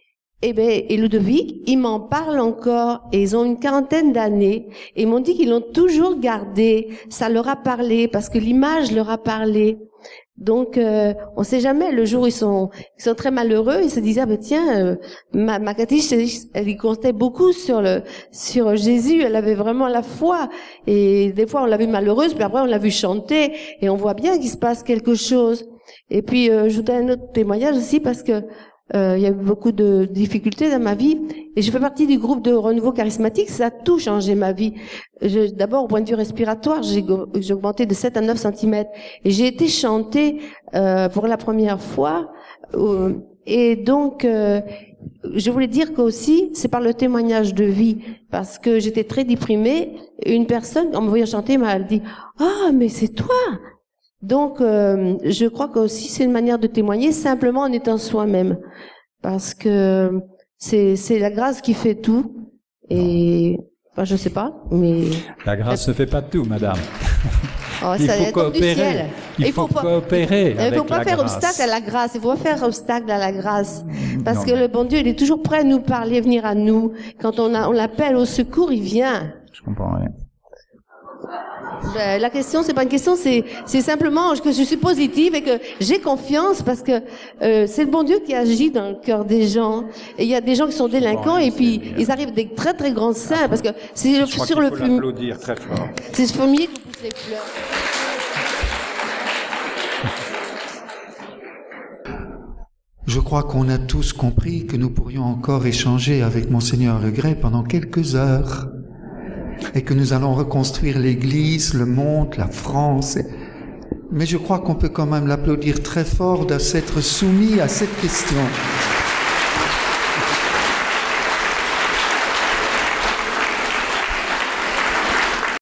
et ben, et Ludovic, ils m'en parlent encore, et ils ont une quarantaine d'années, et ils m'ont dit qu'ils l'ont toujours gardé. Ça leur a parlé, parce que l'image leur a parlé. Donc, euh, on sait jamais. Le jour où ils sont, ils sont très malheureux, ils se disaient ah ben tiens, euh, ma, ma catéchiste, elle y comptait beaucoup sur le, sur Jésus. Elle avait vraiment la foi. Et des fois, on l'a vue malheureuse, puis après, on l'a vue chanter, et on voit bien qu'il se passe quelque chose. Et puis, euh, je vous donne un autre témoignage aussi, parce que euh, il y a eu beaucoup de difficultés dans ma vie, et je fais partie du groupe de renouveau charismatique. Ça a tout changé ma vie. D'abord, au point de vue respiratoire, j'ai augmenté de sept à neuf centimètres, et j'ai été chantée euh, pour la première fois. Euh, et donc, euh, je voulais dire qu'aussi, c'est par le témoignage de vie, parce que j'étais très déprimée. Et une personne, en me voyant chanter, m'a dit « Ah, mais c'est toi !» Donc, euh, je crois qu'aussi c'est une manière de témoigner simplement en étant soi-même, parce que c'est c'est la grâce qui fait tout. Et enfin, je sais pas, mais la grâce ne fait pas tout, madame. Oh, il ça faut coopérer. Il, il faut, faut pas, coopérer. Il ne faut pas la faire grâce. obstacle à la grâce. Il faut pas faire obstacle à la grâce, parce non, que mais... le bon Dieu, il est toujours prêt à nous parler, à venir à nous. Quand on a on l'appelle au secours, il vient. Je comprends rien. Ben, la question, c'est pas une question, c'est c'est simplement que je suis positive et que j'ai confiance, parce que euh, c'est le bon Dieu qui agit dans le cœur des gens. Et il y a des gens qui sont délinquants, et puis ils arrivent des très très grands saints, parce que c'est le, sur le fumier. Très fort. C'est ce fumier qui pousse les fleurs. Je crois qu'on a tous compris que nous pourrions encore échanger avec Monseigneur Legret pendant quelques heures, et que nous allons reconstruire l'Église, le monde, la France. Mais je crois qu'on peut quand même l'applaudir très fort de s'être soumis à cette question.